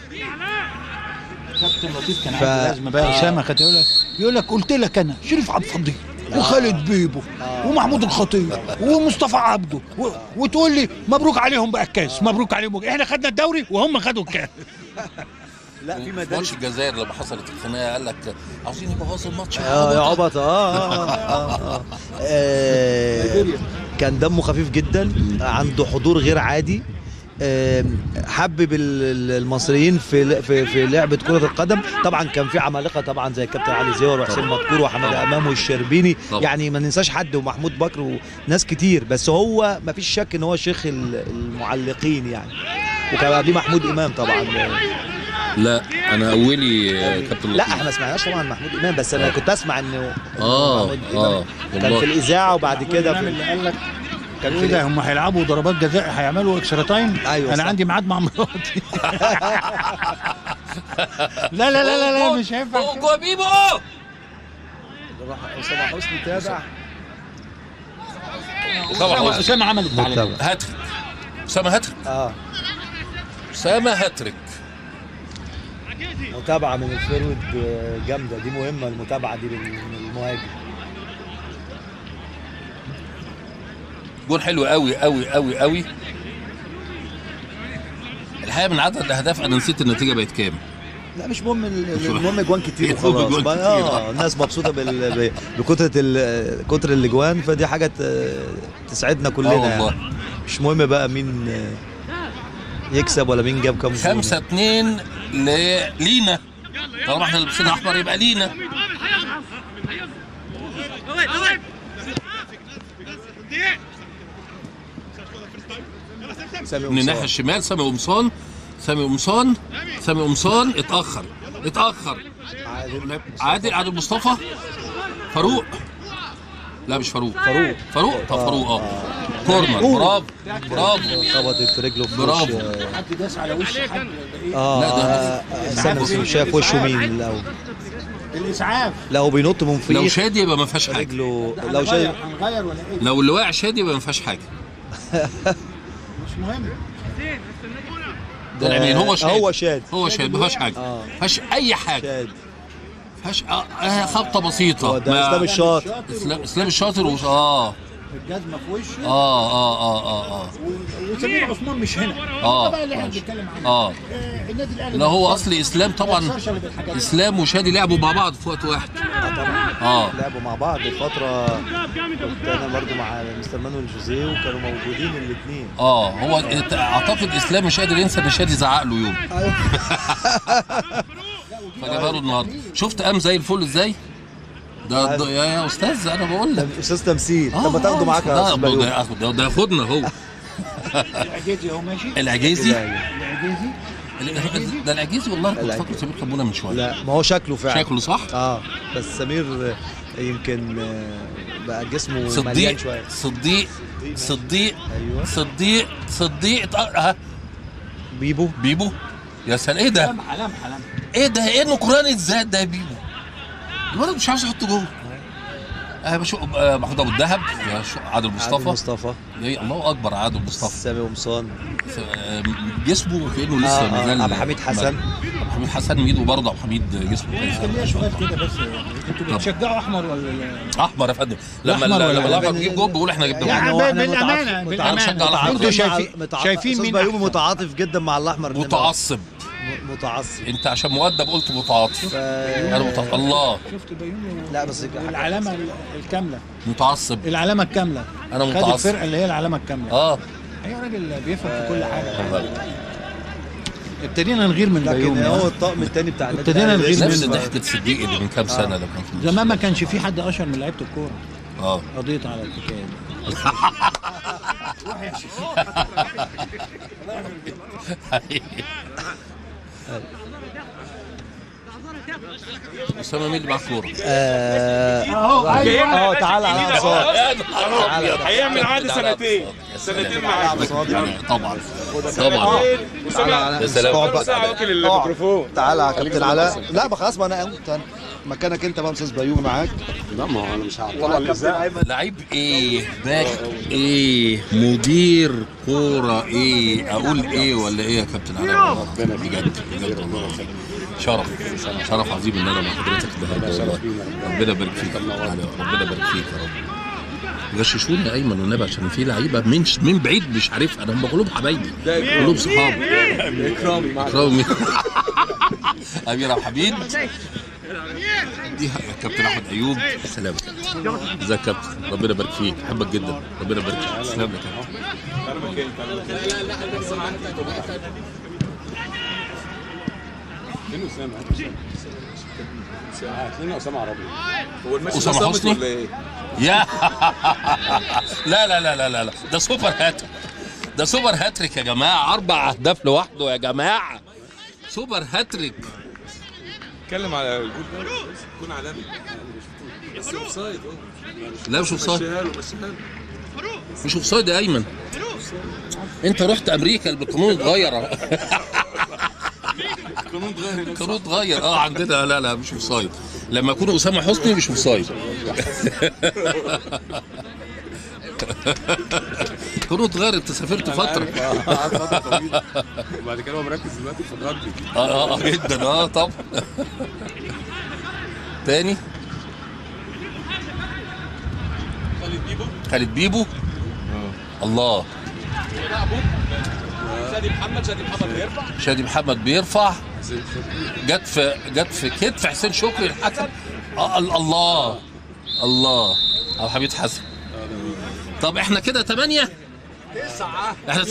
كابتن لطيف كان عنده لازمه بقى. اسامه كانت يقول لك قلت لك انا شريف عبد الفضيل وخالد بيبو ومحمود الخطيب ومصطفى عبده وتقول لي مبروك عليهم بقى الكاس، مبروك عليهم. احنا خدنا الدوري وهم خدوا الكاس. لا في ماتش الجزائر لما حصلت الخناقه قال لك عاوزين يبوظوا الماتش يا عبط. كان دمه خفيف جدا، عنده حضور غير عادي، حبب المصريين في لعبه كره القدم. طبعا كان في عمالقه طبعا زي الكابتن علي زيور وحسين مدكور وحمد امام والشربيني، يعني ما ننساش حد، ومحمود بكر وناس كتير. بس هو ما فيش شك ان هو شيخ المعلقين يعني. وكان قبليه محمود امام طبعا. لا انا اولي كابتن لا احنا ما سمعناش طبعا محمود امام، بس انا كنت اسمع انه كان في الاذاعه وبعد كده اللي قال لك كان ايه ده، هم هيلعبوا ضربات جزاء، هيعملوا اكسترا تايم. ايوه انا عندي ميعاد مع مراتي. لا مش هينفع. جوه بيبو راح اسامه حسني تابع. اسامه عمل التعليق. هاتريك. اسامه هاتريك. اسامه هاتريك. متابعه من الفيرود جامده، دي مهمه المتابعه دي من المهاجم. جول حلو قوي قوي قوي قوي. الحقيقه من عدد الاهداف انا نسيت النتيجه بقت كام. لا مش مهم، المهم اجوان كتير وخلاص. الناس مبسوطه بكتر الاجوان، فدي حاجه تسعدنا كلنا يعني. مش مهم بقى مين يكسب ولا مين جاب كام. 5-2 لينا. طالما احنا لابسين احمر يبقى لينا. من الناحيه الشمال سامي قمصان اتاخر. عادل مصطفى. فاروق. لا مش فاروق. فاروق كورنر. برافو خبطت رجله في برافو. حد داس على وش حد لا ده شاف وشه مين الاول. الاسعاف. لا هو بينط من فوق. لو شادي يبقى ما فيهاش حاجه. رجله لو شادي هنغير ولا ايه؟ لو اللي واقع شادي يبقى ما فيهاش حاجه. مش مهم. ده العميل هو شاد ما فيهاش حاجه. ما فيهاش اي حاجه. فيهاش خبطه بسيطه. ده اسلام الشاطر. اسلام الشاطر الجزمه في وشه. وسمير عثمان مش هنا. بقى اللي احنا بنتكلم عنه. النادي الاهلي. لا هو اصل اسلام طبعا. اسلام وشادي لعبوا مع بعض في وقت واحد. طبعا. لعبوا مع بعض فتره. كنت انا برضو مع مستر مانويل جوزيه وكانوا موجودين الاثنين. هو اعتقد اسلام مش قادر ينسى ان شادي زعق له يوم. فجابها له النهارده. شفت قام زي الفل ازاي؟ ده يا استاذ انا بقول لك استاذ تمثيل. طب ما تاخده معاك يا استاذ. ده ياخدنا هو. العجيزي اهو ماشي. العجيزي ده العجيزي والله كنت فاكر سمير قبوله من شويه. لا ما هو شكله فعلا. شكله صح. بس سمير يمكن بقى جسمه مليان شويه. صديق. ايوه صديق. بيبو. يا سلام. ايه ده؟ حلم. ايه ده؟ ايه النكران الذات ده يا بيبو؟ الولد مش عاوز يحط جوه. بشوف محمود ابو الدهب، عادل مصطفى الله اكبر، عادل مصطفى، سامي قمصان، جسمه كانه لسه نزل. عبد الحميد حسن ميدو برضه. عبد الحميد جسمه كويس. سؤال كده بس، انتوا بتشجعوا احمر ولا احمر يا فندم؟ لما الاحمر بيجيب جول بقول احنا جبنا يعني بالامانه انتوا شايفين مين بيومي متعاطف جدا مع الاحمر؟ متعصب. انت عشان مؤدب قلت متعاطف. انا متعصب. الله شفت بيومي. لا بس العلامه الكامله متعصب. العلامه الكامله انا متعصب. الفرقه اللي هي العلامه الكامله. هي راجل بيفهم في كل حاجه. ابتدينا نغير من بيومي. هو الطقم الثاني بتاع ابتدينا نغير من نفس ضحكه صديقي اللي من كام سنه ده كان في زمان ما كانش في حد اشهر من لعيبه الكوره. قضيت على الحكايه دي. اسامه مين اللي معاه كوره؟ تعالى على انصار. هيعمل عادي سنتين معاك. طبعا يا سلام. واكل الميكروفون. تعالى يا كابتن علاء. لا ما خلاص، ما انا قمت مكانك انت بقى استاذ بيومي معاك. لا ما هو انا مش هعطل. لعيب ايه؟ باك ايه؟ مدير كوره ايه؟ اقول ايه ولا ايه يا كابتن علاء؟ بجد والله شرف عظيم ان انا مع حضرتك النهارده والله. ربنا يبارك فيك، ربنا يبارك فيك يا رب. غششوني يا ايمن والنبي، عشان في لعيبه من بعيد مش عارفها، انا هم كلهم حبايبي، كلهم صحابي. اكرامي امير عبد الحميد دي كابتن احمد ايوب. سلام ازيك يا كابتن؟ ربنا يبارك فيك، بحبك جدا، ربنا يبارك فيك. سلام يا كابتن. فين اسامه؟ هتلاقينا اسامه عربي. هو اسامه حسني ولا ايه؟ يا لا لا لا لا لا، ده سوبر هاتريك، ده سوبر هاتريك يا جماعه، 4 أهداف لوحده يا جماعه، سوبر هاتريك. اتكلم على جون عالمي بس اوفسايد. لا مش اوفسايد، مش اوفسايد يا ايمن، انت رحت امريكا القانون اتغير. القانون اتغير عندنا. لا مش اوفسايد، لما يكون اسامه حسني مش اوفسايد. القانون اتغير، انت سافرت فتره. فتره طويله وبعد كده هو مركز دلوقتي في الرجبي. جدا. طب تاني خالد بيبو. الله. شادي محمد بيرفع. جت في كتف حسين شكري الحكم. الله عبد الحميد حسن. طب احنا كده 8 9 احنا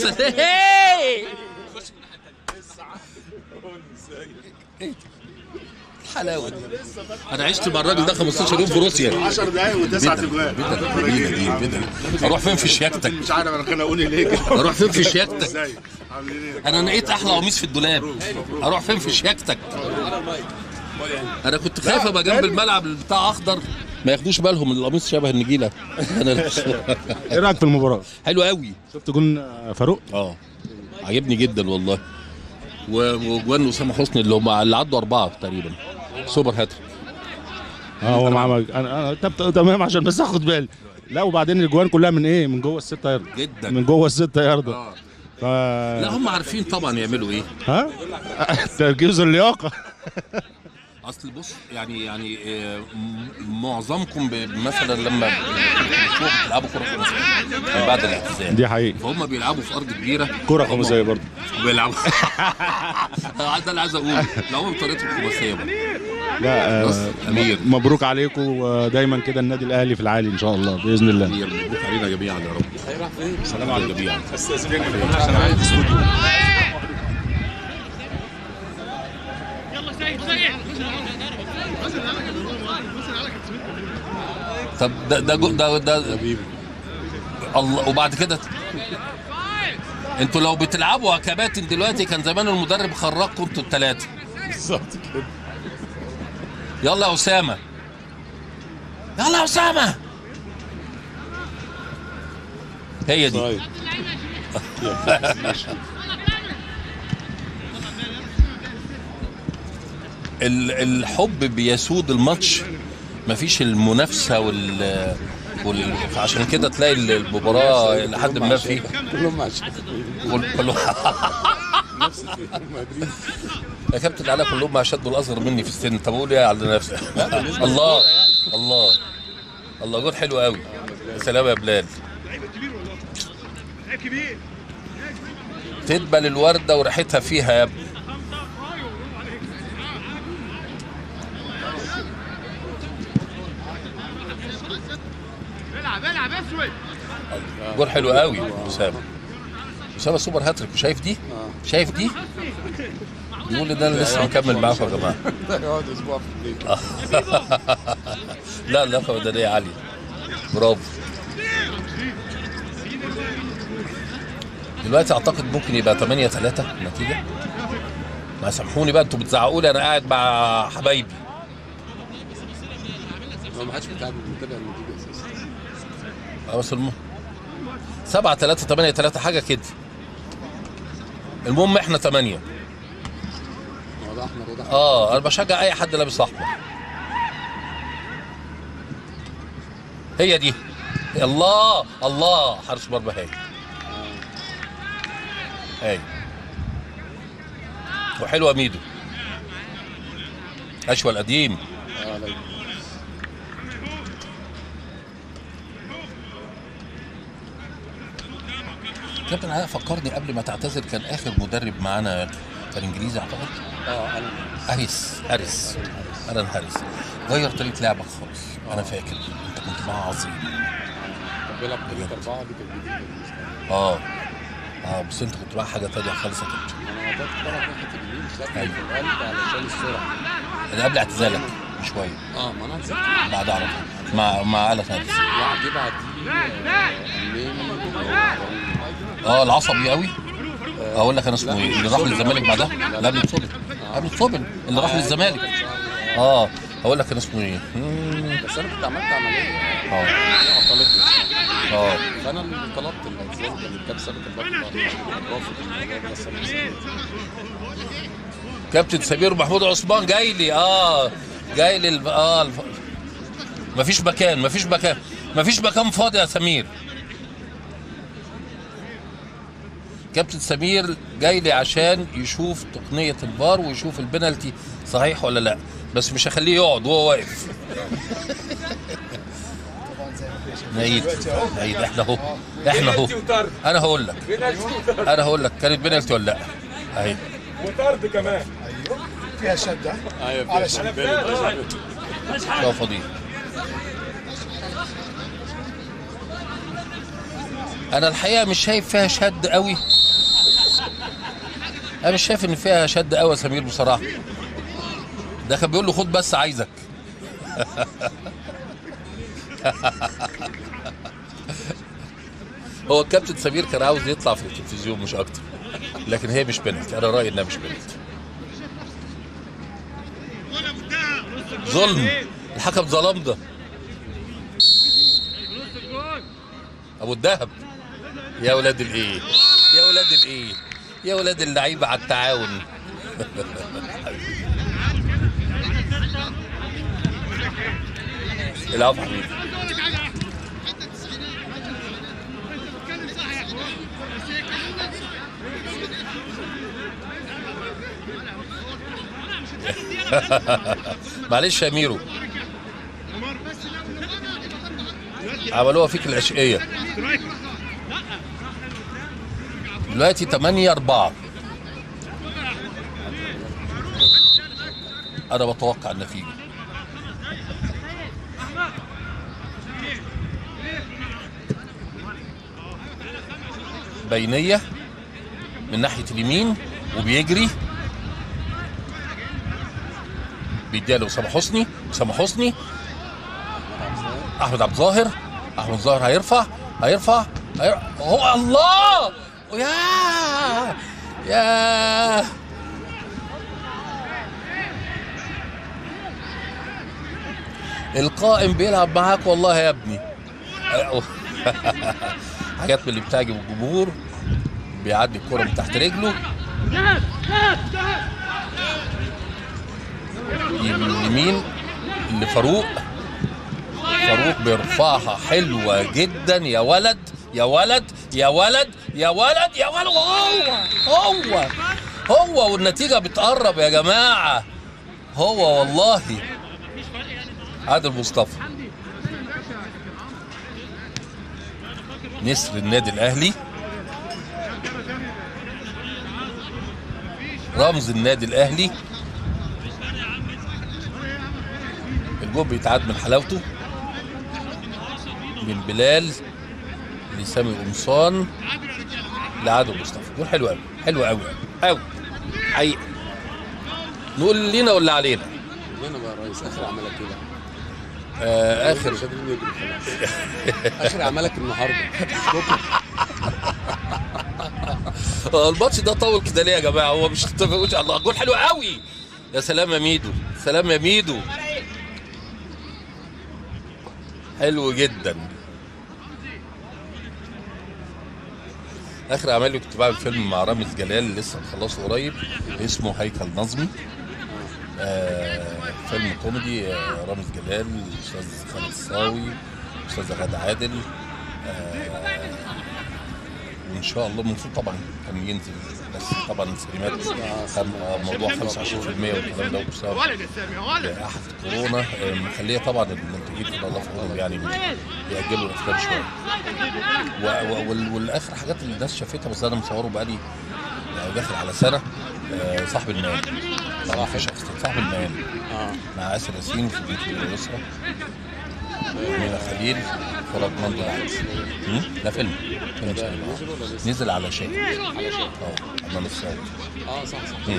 الحلاوه دي. انا عشت مع الراجل ده 15 يوم في روسيا. 10 دقايق و9 اجوان. بدل اروح فين في شياكتك؟ مش عارف انا كان اقول ليه كده. اروح فين في شياكتك؟ انا لقيت احلى قميص في الدولاب، اروح فين في شياكتك؟ انا كنت خايف ابقى جنب الملعب بتاع اخضر ما ياخدوش بالهم ان القميص شبه النجيله. ايه رايك في المباراه؟ حلو قوي. شفت جون فاروق؟ عجبني جدا والله. وجوان اسامه حسني اللي عدوا 4 تقريبا سوبر هاتريك. هو مع انا تمام عشان بس اخد بالي. لا وبعدين الاجوان كلها من ايه؟ من جوه ال6 يارده جدا، من جوه ال6 يارده. لا هم عارفين طبعا يعملوا ايه. تركيز اللياقه. اصل بص يعني معظمكم مثلا لما بتلعبوا كره خماسيه من بعد الاعتزال دي حقيقي، فهم بيلعبوا في ارض كبيره كره خماسيه برضه بيلعبوا. ده اللي عايز اقوله، لعبوا بطريقه الخماسيه بقى. لا امير مبروك عليكم، ودايما كده النادي الاهلي في العالي ان شاء الله باذن الله. مبروك علينا جميعا يا رب. سلام على الجميع. عشان عايز استوديو. طب ده الله. وبعد كده انتوا لو بتلعبوا يا كباتن دلوقتي كان زمان المدرب خرجكم انتوا ال3 بالظبط كده. يلا يا اسامه، يلا يا اسامه. هي دي. الحب بيسود الماتش مفيش المنافسه عشان كده تلاقي المباراه لحد ما في كلهم مع كلهم يا كابتن على كلهم مع شد الاصغر مني في السن. طب اقول ايه على نفسي؟ الله الله الله، جول حلو قوي. يا سلام يا بلال. تدبل الورده وريحتها فيها يا ابني. العب اسود. جول حلو قوي اسامه سوبر هاتريك. وشايف دي؟ شايف دي؟ يقول لي ده انا لسه مكمل معاكم يا جماعه. يقعد اسبوع في البيت. لا اللياقه البدنيه عاليه. برافو. دلوقتي اعتقد ممكن يبقى 8-3 النتيجه. ما سامحوني بقى، انتوا بتزعقوا لي، انا قاعد مع حبايبي. هو ما حدش متابع النتيجه اساسا. بس 7-3 8-3 حاجه كده. المهم احنا 8. ده احمر وده انا بشجع اي حد لابس احمر. هي دي. الله الله، حارس مرمى هاي وحلوه ميدو. اشوى القديم. كابتن علاء فكرني قبل ما تعتذر، كان اخر مدرب معانا كان انجليزي اعتقد. هاريس الان هاريس غير طريقه لعبك خالص. انا فاكر انت كنت معاه عظيم. بيلعب بطريقه 4 دي كانت جديده. بس انت كنت معاه حاجه ثانيه خالص يا كابتن. انا بدات بلعب ناحيه اليمين خدت في القلب علشان السرعه. ده قبل اعتزالك بشويه. ما انا نزلت بعد على طول مع آلة هاريس. لا جه بعديه العصبي قوي. اقول لك انا اسمه ايه اللي راح للزمالك بعدها؟ لا قبل الصبن اللي راح للزمالك. اقول لك انا اسمه ايه؟ بس انا كنت عملت عمليه عطلتني. فانا اللي طلبت الاعتزال من الكابتن رافض الموضوع. بس كابتن سمير محمود عثمان جاي لي جاي لي مفيش مكان فاضي يا سمير. كابتن سمير جاي لي عشان يشوف تقنيه الفار ويشوف البنالتي صحيح ولا لا، بس مش هخليه يقعد وهو واقف. نعيد احنا اهو انا هقول لك كانت بنالتي ولا لا. اهي وطرد كمان. فيها شده. ايوه فيها فضيل. انا الحقيقه مش شايف فيها شد قوي. انا مش شايف ان فيها شد قوي يا سمير بصراحه. ده كان بيقول له خد بس عايزك. هو الكابتن سمير كان عاوز يطلع في التلفزيون مش اكتر، لكن هي مش بنالتي. انا رايي انها مش بنالتي. ظلم، الحكم ظلم. ده ابو الدهب. يا ولاد الايه يا ولاد اللعيبه على التعاون. العفو حبيبي. معلش يا ميرو، عملوها فيك العشقيه. دلوقتي 8-4. انا بتوقع النتيجه. بينيه من ناحيه اليمين وبيجري بيديها لأسامة حسني. احمد عبد الظاهر. هيرفع هو الله. يا القائم بيلعب معاك والله يا ابني. حاجات من اللي بتعجب الجمهور. بيعدي الكرة من تحت رجله من اليمين لفاروق. فاروق بيرفعها حلوه جدا. يا ولد يا ولد يا ولد يا ولد يا ولد. هو والنتيجه بتقرب يا جماعه. هو والله. عادل مصطفى نسر النادي الاهلي، رمز النادي الاهلي. الجول بيتعاد من حلاوته من بلال لسامي قمصان لعادل مصطفى. جول حلو قوي، حلو قوي قوي حقيقي. نقول لينا ولا علينا؟ لينا بقى يا ريس. اخر عملك ايه بقى؟ اخر اخر عملك النهارده الماتش ده طول كده ليه يا جماعه؟ هو مش تتفقوش على الله. جول حلو قوي. يا سلام يا ميدو، سلام يا ميدو، حلو جدا. اخر اعمالي كنت بعمل فيلم مع رامز جلال لسه مخلصه قريب اسمه هيكل نظمي. فيلم كوميدي. رامز جلال، الاستاذ خالد الصاوي، الاستاذ غادة عادل. وان شاء الله المفروض طبعا كان ينزل، بس طبعا السينمات كان موضوع 25% والكلام ده بسبب احد كورونا مخليه طبعا المنتجين كده الله في عونهم يعني بيأجلوا الافلام شويه. والاخر حاجات اللي الناس شافتها بس انا مصوره بقالي داخل على سنه. صاحب المال. صاحب المال مع آسر ياسين في بيت الأسرة. أمينة خليل، فرج مندو العز. ده فيلم نزل على شاهد. أمام السعود. صح.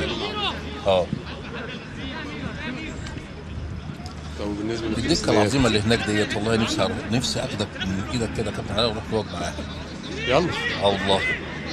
طب بالنسبه الدكه العظيمه اللي هناك ديت والله نفسي اخدك من ايدك كده كابتن علاء ونروح نقعد معاها. يلا. والله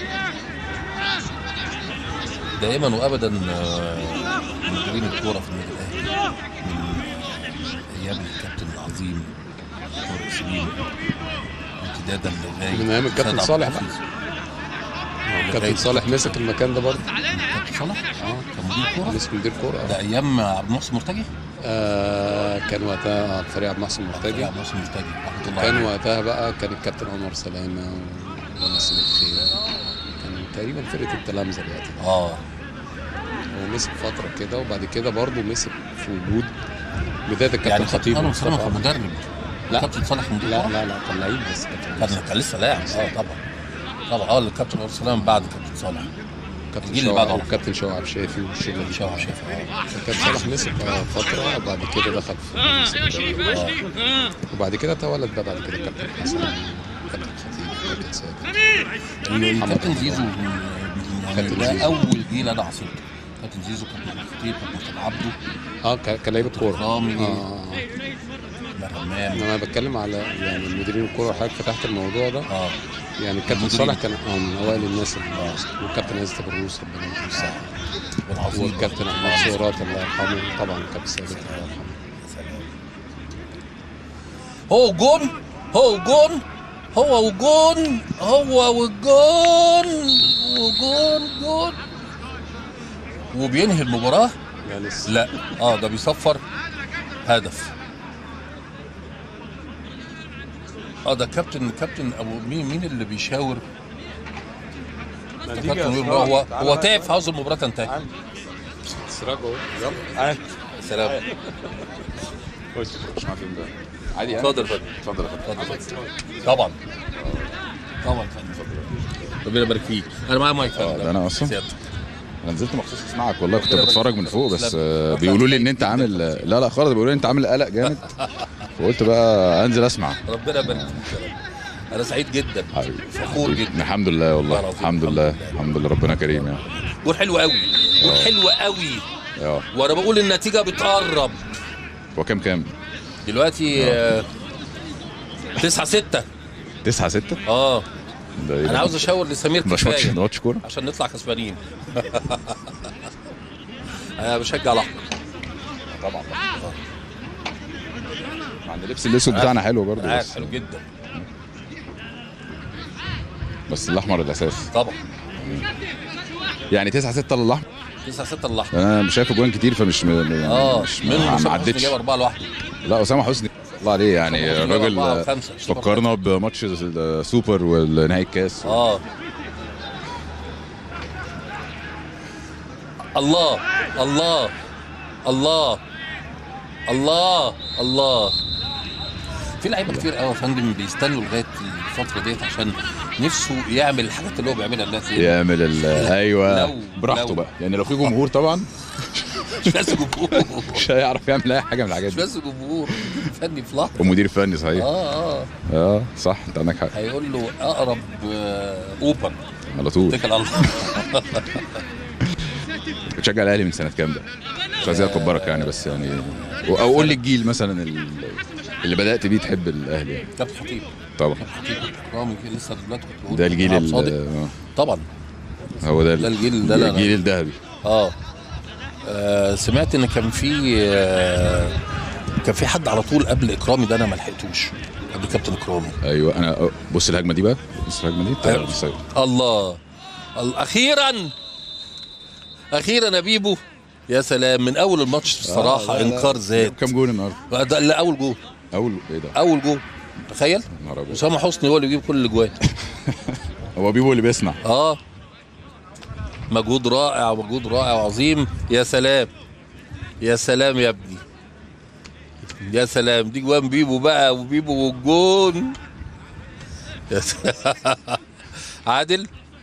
دائما وابدا مديرين الكوره في النادي الاهلي من ايام الكابتن العظيم طارق سليم امتدادا لغايه من ايام الكابتن صالح بقى. الكابتن صالح مسك المكان ده برضه. الكابتن صالح؟ كان مدير كوره. مسك مدير كوره. ده ايام عبد المحسن مرتجي؟ كان وقتها فريق عبد المحسن مرتجي. عبد المحسن مرتجي رحمه الله كان عليه. وقتها بقى كان الكابتن عمر سلامه ونسيم الخير. كان تقريبا فرقه التلامذه دلوقتي. ومسك فتره كده وبعد كده برضه مسك في وجود بدايه الكابتن خطيب. يعني كابتن كان مدرب. لا كابتن صالح مدرب. لا كان لعيب بس كان لسه لاعب. طبعا الكابتن عمر سلامه بعد كابتن صالح. الجيل اللي بعده كابتن شوقي شافي والشغل دي. شوقي شافي. كابتن صالح مسك فتره وبعد كده دخل في وبعد كده تولد بقى بعد كده كابتن حسن، كابتن خطيب، كابتن سيد. كابتن زيزو ده اول جيل انا عصرته. كابتن زيزو، كابتن خطيب، كابتن عبده. كان لعيبه كوره. انا بتكلم على يعني المديرين الكوره. وحضرتك فتحت الموضوع ده. يعني الكابتن صالح كان من اوائل الناس والكابتن عزت بالروس ربنا يديله الصحه، والكابتن احمد صورات الله يرحمه، طبعا الكابتن ثابت الله يرحمه. هو جون وجون وبينهي المباراه. لا ده بيصفر هدف. ده كابتن ابو مين اللي بيشاور؟ هو تاف. عاوز المباراه تنتهي. سراج اهو. يلا سلام. خش معاك عادي يعني. اتفضل. طبعا ربنا يبارك فيك. انا معايا مايك. ده انا اصلا انا نزلت مخصوص اسمعك والله. كنت بتفرج من فوق بس بيقولوا لي ان انت عامل لا خالص. بيقولوا لي انت عامل قلق جامد فقلت بقى انزل اسمع. ربنا يبارك فيك. انا سعيد جدا فخور جدا. الحمد لله والله. الحمد لله ربنا كريم يعني. جول حلو قوي. وانا بقول النتيجه بتقرب. هو كام دلوقتي؟ 9-6. 9-6. انا عاوز اشاور لسمير كفايه ماتش كوره عشان نطلع كسبانين. انا بشجع الاحمر طبعا. عند اللبس الاسود بتاعنا حلو برضه. حلو جدا بس الاحمر الاساس طبعا. يعني 9-6 للاحمر. 9-6 للاحمر. انا مش شايف جوان كتير فمش منه ما عدتش. جاب 4 لوحده. لا اسامه حسني الله عليه يعني الراجل فكرنا بماتش السوبر والنهائي الكاس. الله الله الله الله الله. في لعيبه كتير قوي يا فندم بيستنوا لغايه الفتره ديت عشان نفسه يعمل الحاجات اللي هو بيعملها دلوقتي. يعمل ايوه براحته بقى، يعني لو في جمهور طبعا مش بس جمهور، مش هيعرف يعمل اي حاجه من الحاجات دي. مش بس جمهور، فني في لحظه ومدير فني صحيح. صح انت عندك حق. هيقول له اقرب اوبن على طول. اتكل على الله. بتشجع الاهلي من سنه كام ده؟ مش عايز اكبرك يعني، بس يعني او قول لي الجيل مثلا اللي بدات بيه تحب الاهلي يعني. كابتن خطيب طبعا. رامي لسه دلوقتي كنت بقول ده الجيل طبعا هو ده الجيل ده الجيل الذهبي. سمعت ان كان في حد على طول قبل اكرامي ده، انا ما لحقتوش قبل كابتن اكرامي. ايوه انا بص الهجمه دي بقى، بص الهجمه دي. الله اخيرا يا بيبو، يا سلام من اول الماتش الصراحه. انكار ذات. كام جول النهارده؟ لا اول جول. ايه ده؟ اول جول تخيل. اسامه حسني هو اللي بيجيب كل الاجوان. هو بيبو اللي بيصنع. مجهود رائع وعظيم. يا سلام يا سلام يا ابني، يا سلام. دي جوان بيبو بقى، وبيبو والجون. يا سلام. عادل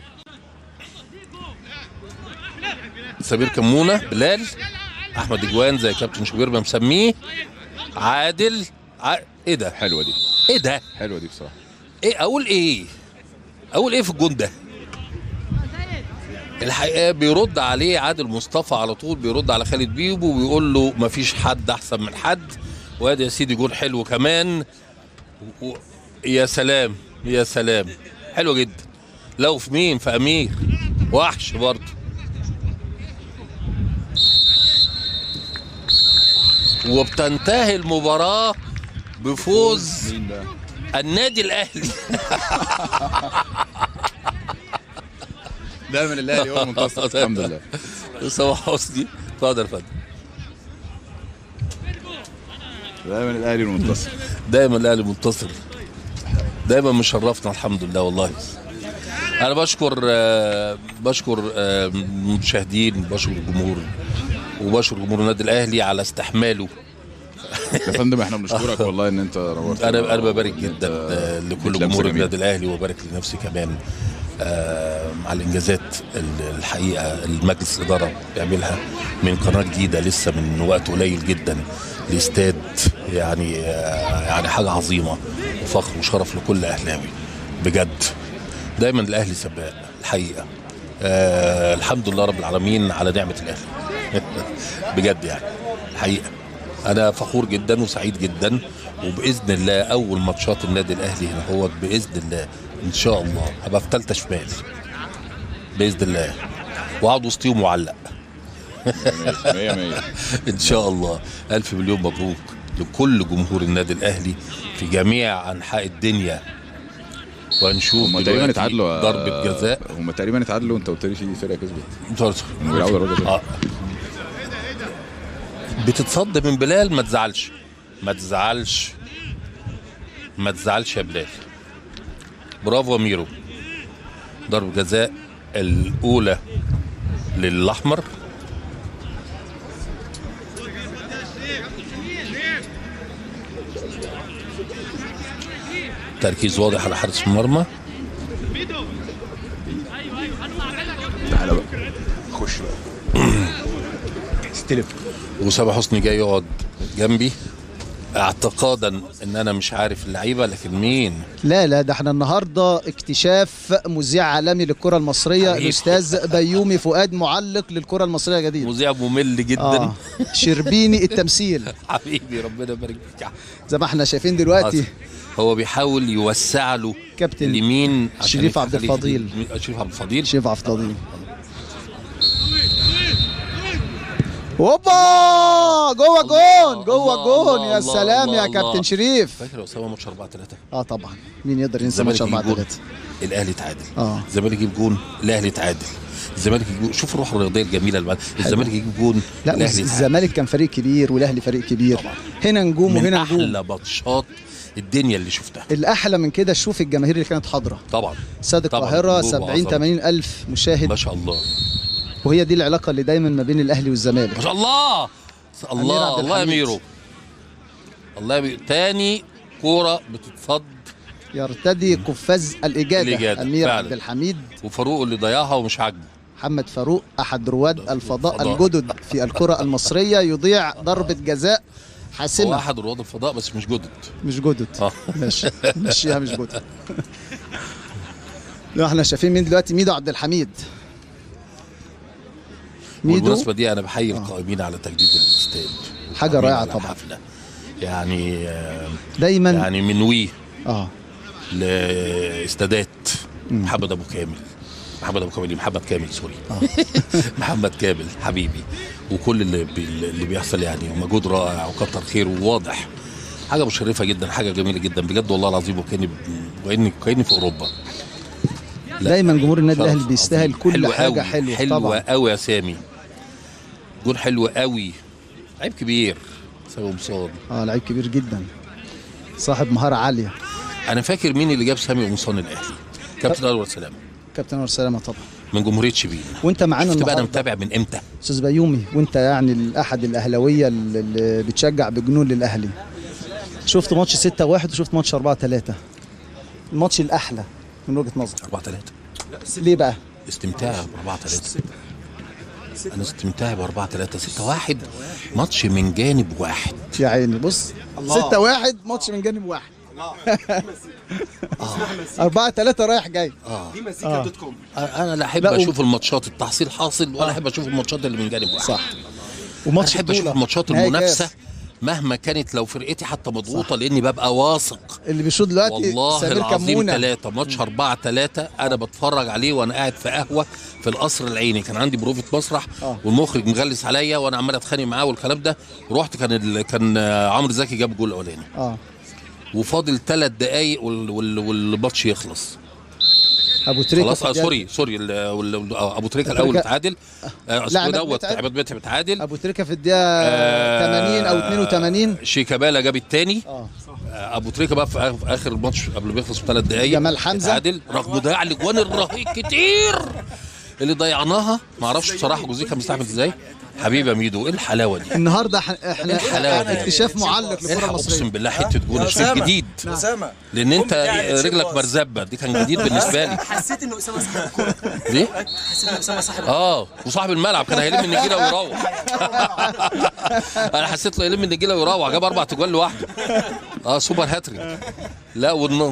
سمير كمونه بلال احمد اجوان زي كابتن شوبير ما مسميه. عادل ايه ده؟ حلوه دي. ايه ده؟ حلوه دي بصراحه. اقول ايه في الجون ده؟ الحقيقه بيرد عليه عادل مصطفى على طول، بيرد على خالد بيبو ويقول له مفيش حد احسن من حد. وادي يا سيدي جول حلو كمان. يا سلام يا سلام، حلو جدا. لو في مين؟ في امير وحش برضه. وبتنتهي المباراة بفوز النادي الأهلي. دايما الأهلي هو المنتصر. الحمد لله. اسامه حسني اتفضل يا فندم. دايما الأهلي المنتصر. دايما الأهلي منتصر. دايما مشرفنا الحمد لله والله. أنا بشكر المشاهدين، بشكر الجمهور، وبشكر جمهور النادي الاهلي على استحماله. يا فندم احنا بنشكرك والله ان انت نورت. انا ببارك جدا لكل جمهور النادي الاهلي، وبارك لنفسي كمان على الانجازات الحقيقه المجلس الاداره بيعملها من قناه جديده لسه من وقت قليل جدا لاستاد يعني حاجه عظيمه وفخر وشرف لكل اهلاوي بجد. دايما الاهلي سباق الحقيقه. الحمد لله رب العالمين على نعمه الاهلي. بجد يعني الحقيقه انا فخور جدا وسعيد جدا. وباذن الله اول ماتشات النادي الاهلي هنا هو باذن الله ان شاء الله هبقى في ثالثه شمال باذن الله، واقعد وسطيهم معلق. 100 ان شاء الله. الف مليون مبروك لكل جمهور النادي الاهلي في جميع انحاء الدنيا. وهنشوف هم تقريبا اتعادلوا ضربه جزاء. هم تقريبا اتعادلوا. انت قلت لي في فرقه كسبت. بيلعبوا ضربه جزاء. بتتصد من بلال. ما تزعلش ما تزعلش يا بلال. برافو يا ميرو. ضربه جزاء الاولى للاحمر. تركيز واضح على حارس المرمى. تعالى بقى خش بقى استلم. وسامح حسني جاي يقعد جنبي اعتقادا ان انا مش عارف اللعيبه، لكن مين؟ لا ده احنا النهارده اكتشاف مذيع عالمي للكره المصريه الاستاذ بيومي فؤاد، معلق للكره المصريه جديد. مذيع ممل جدا. شربيني التمثيل. حبيبي ربنا يبارك فيك. زي ما احنا شايفين دلوقتي هو بيحاول يوسع له كابتن اليمين شريف عبد الفضيل. هوبا جوه جون جوه جون. يا سلام يا كابتن شريف. فاكر اسامه ماتش 4-3؟ طبعا مين يقدر ينسى ماتش 4-3؟ الاهلي تعادل، الزمالك يجيب جون، الاهلي تعادل، الزمالك يجيب. شوف الروح الرياضيه الجميله اللي الزمالك يجيب جون. لا الزمالك كان فريق كبير والاهلي فريق كبير طبعا. هنا نجوم وهنا نجوم. احلى ماتشات الدنيا اللي شفتها. الاحلى من كده شوف الجماهير اللي كانت حاضره طبعا. استاد القاهره 70-80 الف مشاهد ما شاء الله. وهي دي العلاقه اللي دايما ما بين الاهلي والزمالك. ما شاء الله الله الله يا ميرو. الله يا ميرو. تاني كوره بتتصد يرتدي قفاز الإجادة أمير عبد الحميد، وفاروق اللي ضيعها ومش عاجبه. محمد فاروق أحد رواد الفضاء الجدد في الكرة المصرية يضيع ضربة جزاء حاسمة. هو أحد رواد الفضاء بس مش جدد. مش جدد. ماشي مشيها مش جدد. احنا شايفين مين دلوقتي؟ ميدو عبد الحميد. بالمناسبة دي أنا بحيي القائمين على تجديد الاستاد. حاجة رائعة طبعا. الحفلة. يعني دايما يعني من وي لاستادات محمد ابو كامل سوري محمد كامل حبيبي، وكل اللي بيحصل يعني مجهود رائع وكتر خير وواضح. حاجه مشرفه جدا، حاجه جميله جدا بجد والله العظيم. وكاني في اوروبا. دايما جمهور النادي الاهلي بيستاهل كل حاجه حلوه قوي يا سامي. جول حلو قوي، لعيب كبير سامي قمصان. لعيب كبير جدا، صاحب مهاره عاليه. انا فاكر مين اللي جاب سامي قمصان الاهلي؟ كابتن انور سلامه. كابتن انور سلامه طبعا من جمهوريه شبين. وانت معانا النهارده. انا متابع من امتى؟ استاذ بيومي، وانت يعني احد الاهلاويه اللي بتشجع بجنون للاهلي. شفت ماتش 6-1 وشفت ماتش 4-3. الماتش الاحلى من وجهه نظرك 4-3. ليه بقى؟ استمتاع ب 4-3. انا استمتاع ب 4-3. 6-1 ماتش من جانب واحد. يا عيني بص 6-1 ماتش من جانب واحد. 4-3 رايح جاي. دي مزيكا دوت كوم. انا لا احب اشوف الماتشات التحصيل حاصل، ولا احب اشوف الماتشات اللي من جانب واحد. صح. وماتش احب اشوف الماتشات المنافسه مهما كانت، لو فرقتي حتى مضغوطه، لاني ببقى واثق. اللي بيشوط دلوقتي والله العظيم 3 ماتش 4-3 انا بتفرج عليه وانا قاعد في قهوه في القصر العيني. كان عندي بروفة مسرح والمخرج مغلس عليا وانا عمال اتخانق معاه والكلام ده. رحت كان عمرو زكي جاب جول اولاني وفاضل 3 دقايق والماتش يخلص. ابو تريكه خلاص. سوري ابو تريكه الاول اتعادل. دوت عماد متعب اتعادل. ابو تريكه في الدقيقه 80 او 82. شيكابالا جاب الثاني. ابو تريكه بقى في اخر الماتش قبل ما يخلص ب3 دقايق جمال حمزه اتعادل رغم ضياع الاجوان الرهيب كتير اللي ضيعناها. ما اعرفش بصراحه جوزيه كان مستحمل ازاي. حبيبي يا ميدو، ايه الحلاوه دي؟ النهارده احنا اكتشاف معلق للكره المصريه. اقسم بالله حته جول شيء جديد. لان انت رجلك مرزبه، دي كان جديد بالنسبه لي. حسيت انه اسامه صاحب الكوره. ليه؟ حسيت انه اسامه صاحب وصاحب الملعب كان هيلم النجيله ويروح. انا حسيت له يلم النجيله ويروح. جاب 4 اجوال لوحده. سوبر هاتريك. لا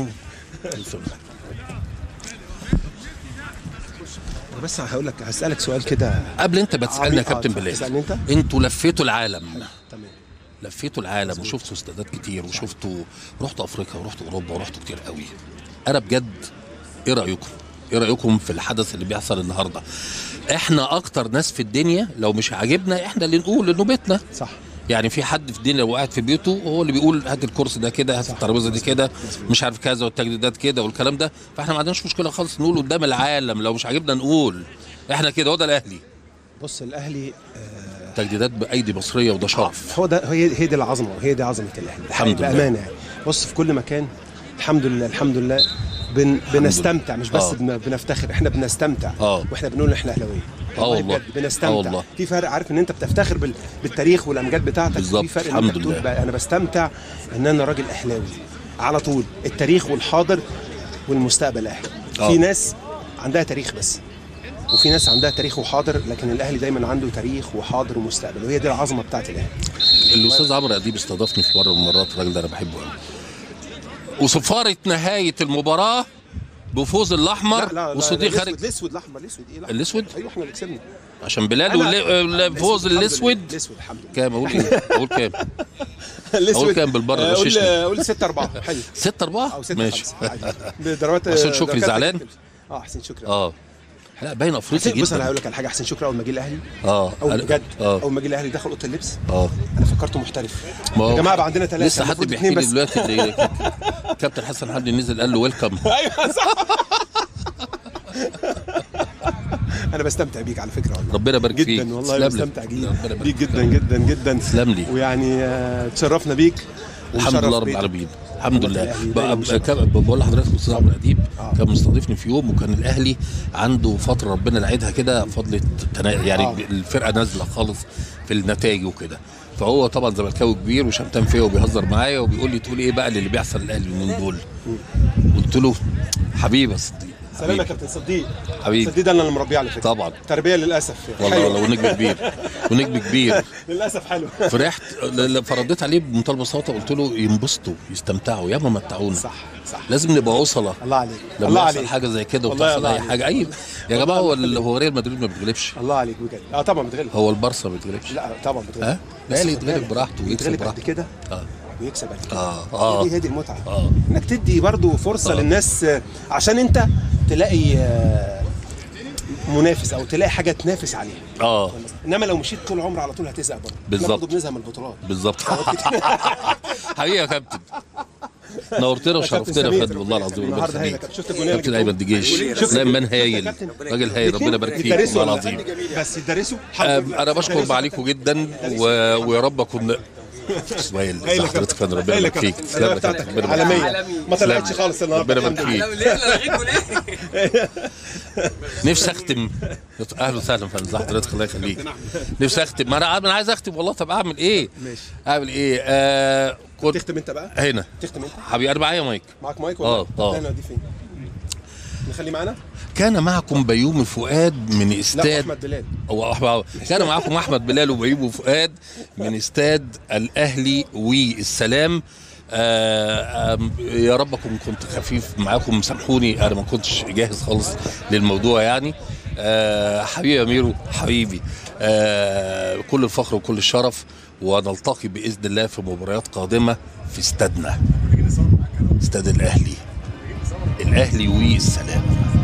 بس هقول لك، هسألك سؤال كده قبل انت بتسألني يا كابتن بلال. انتوا لفيتوا العالم. تمام. لفيتوا العالم وشفتوا استادات كتير وشفتوا، رحتوا افريقيا ورحتوا اوروبا ورحتوا كتير قوي. انا بجد ايه رايكم؟ ايه رايكم في الحدث اللي بيحصل النهارده؟ احنا اكتر ناس في الدنيا لو مش عاجبنا احنا اللي نقول انه بيتنا. صح. يعني في حد في الدنيا لو قاعد في بيته هو اللي بيقول هات الكرسي ده كده، هات الترابيزه دي كده، مش عارف كذا والتجديدات كده والكلام ده. فاحنا ما عندناش مشكله خالص نقول قدام العالم لو مش عاجبنا نقول. احنا كده. هو ده الاهلي. بص الاهلي تجديدات بايدي مصريه وده شرف. هو ده، هي دي العظمه وهي دي عظمه الاهلي. الحمد لله بامانه يعني. بص في كل مكان الحمد لله الحمد لله بنستمتع، مش بس بنفتخر، احنا بنستمتع. واحنا بنقول احنا اهلاويه. والله بنستمتع. في فرق، عارف ان انت بتفتخر بالتاريخ والامجاد بتاعتك. في فرق ان انت بتقول انا بستمتع ان انا راجل اهلاوي على طول. التاريخ والحاضر والمستقبل اهلي. في ناس عندها تاريخ بس، وفي ناس عندها تاريخ وحاضر، لكن الاهلي دايما عنده تاريخ وحاضر ومستقبل، وهي دي العظمه بتاعت الاهلي. الاستاذ عمرو اديب استضافني في مره من المرات، الراجل ده انا بحبه قوي. وصفاره نهايه المباراه بفوز الاحمر والصديق خارج. الاسود الاحمر الاسود ايه؟ الاسود؟ ايوه احنا اللي كسبنا عشان بلال والفوز الاسود. الاسود الحمد لله. كام اقول ايه؟ اقول كام؟ اقول كام بالبره غششني. قول 6-4 حلو. 6-4 ماشي. بضربات. حسين شكري زعلان. حسين شكري لا باين افريقي جدا. بص انا هقول لك على حاجه، حسين شكري اول ما جه الاهلي اول بجد اول ما جه الاهلي دخل اوضه اللبس انا فكرته محترف. يا جماعه بقى عندنا 3 لسه حد بيحكي لي دلوقتي كابتن حسن حمدي نزل قال له ويلكم. ايوه صح. انا بستمتع بيك على فكره والله. ربنا يبارك فيك جدا والله، بستمتع بيك جدا جدا جدا. تسلم لي. ويعني تشرفنا بيك. الحمد لله رب العالمين. الحمد لله. بقول لحضرتك استاذ عبد الاديب كان مستضيفني في يوم، وكان الاهلي عنده فتره ربنا لعيدها كده فضلت يعني الفرقه نازله خالص في النتائج وكده، فهو طبعا زملكاوي كبير وشمتان فيا وبيهزر معايا وبيقول لي تقول ايه بقى اللي بيحصل للاهلي اليومين دول؟ قلت له حبيبي يا صديق. سلام يا كابتن صديق. حبيبي صديق ده انا اللي مربيه على فكره. طبعا تربيه للاسف والله ونجم كبير ونجم كبير للاسف. حلو. فرحت فرديت عليه بمنتهى البساطه، قلت له ينبسطوا يستمتعوا ياما متعونا. صح. لازم نبقى وصله. الله عليك. لما يحصل حاجه زي كده وتحصل اي حاجه يا جماعه هو ريال مدريد ما بيتغلبش. الله عليك بجد. طبعا بيتغلب. هو البارسا ما بيتغلبش. لا طبعا بيتغلب. الاهلي يتغلب براحته ويكسب براحته كده ويكسب قد كده. هي دي المتعه. انك تدي برضو فرصه للناس عشان انت تلاقي منافس او تلاقي حاجه تنافس عليها. انما لو مشيت طول العمر على طول هتزهق برضه. بالظبط. بنزهق من البطولات. بالظبط. حقيقه يا كابتن نورتنا وشرفتنا يا فندم والله العظيم. النهارده هايل شفت الجونين كابتن ايمن دجيش دايما هايل، راجل هايل، ربنا يبارك فيك والله العظيم. بس يدرسوا. انا بشكر عليكم جدا ويا رب اكون اسماعيل حضرتك كان ربنا يبارك فيك. تسلم بتاعتك عالميه ما طلعتش خالص النهارده. ربنا يبارك فيك. نفسي اختم. اهلا وسهلا فندم حضرتك الله يخليك. نفسي اختم. ما انا عايز اختم والله. طب اعمل ايه؟ ماشي. اعمل ايه؟ كنت تختم انت بقى؟ هنا. تختم انت؟ حبيبي انا معايا مايك. معاك مايك ولا؟ انا دي فين؟ نخليه معانا؟ كان معكم بيومي فؤاد من استاد. لا احمد بلال. كان معكم احمد بلال وبيومي فؤاد من استاد الاهلي والسلام. يا رب اكون كنت خفيف معاكم، سامحوني انا ما كنتش جاهز خالص للموضوع يعني. حبيبي يا ميرو حبيبي، كل الفخر وكل الشرف، ونلتقي باذن الله في مباريات قادمه في استادنا، استاد الاهلي والسلام.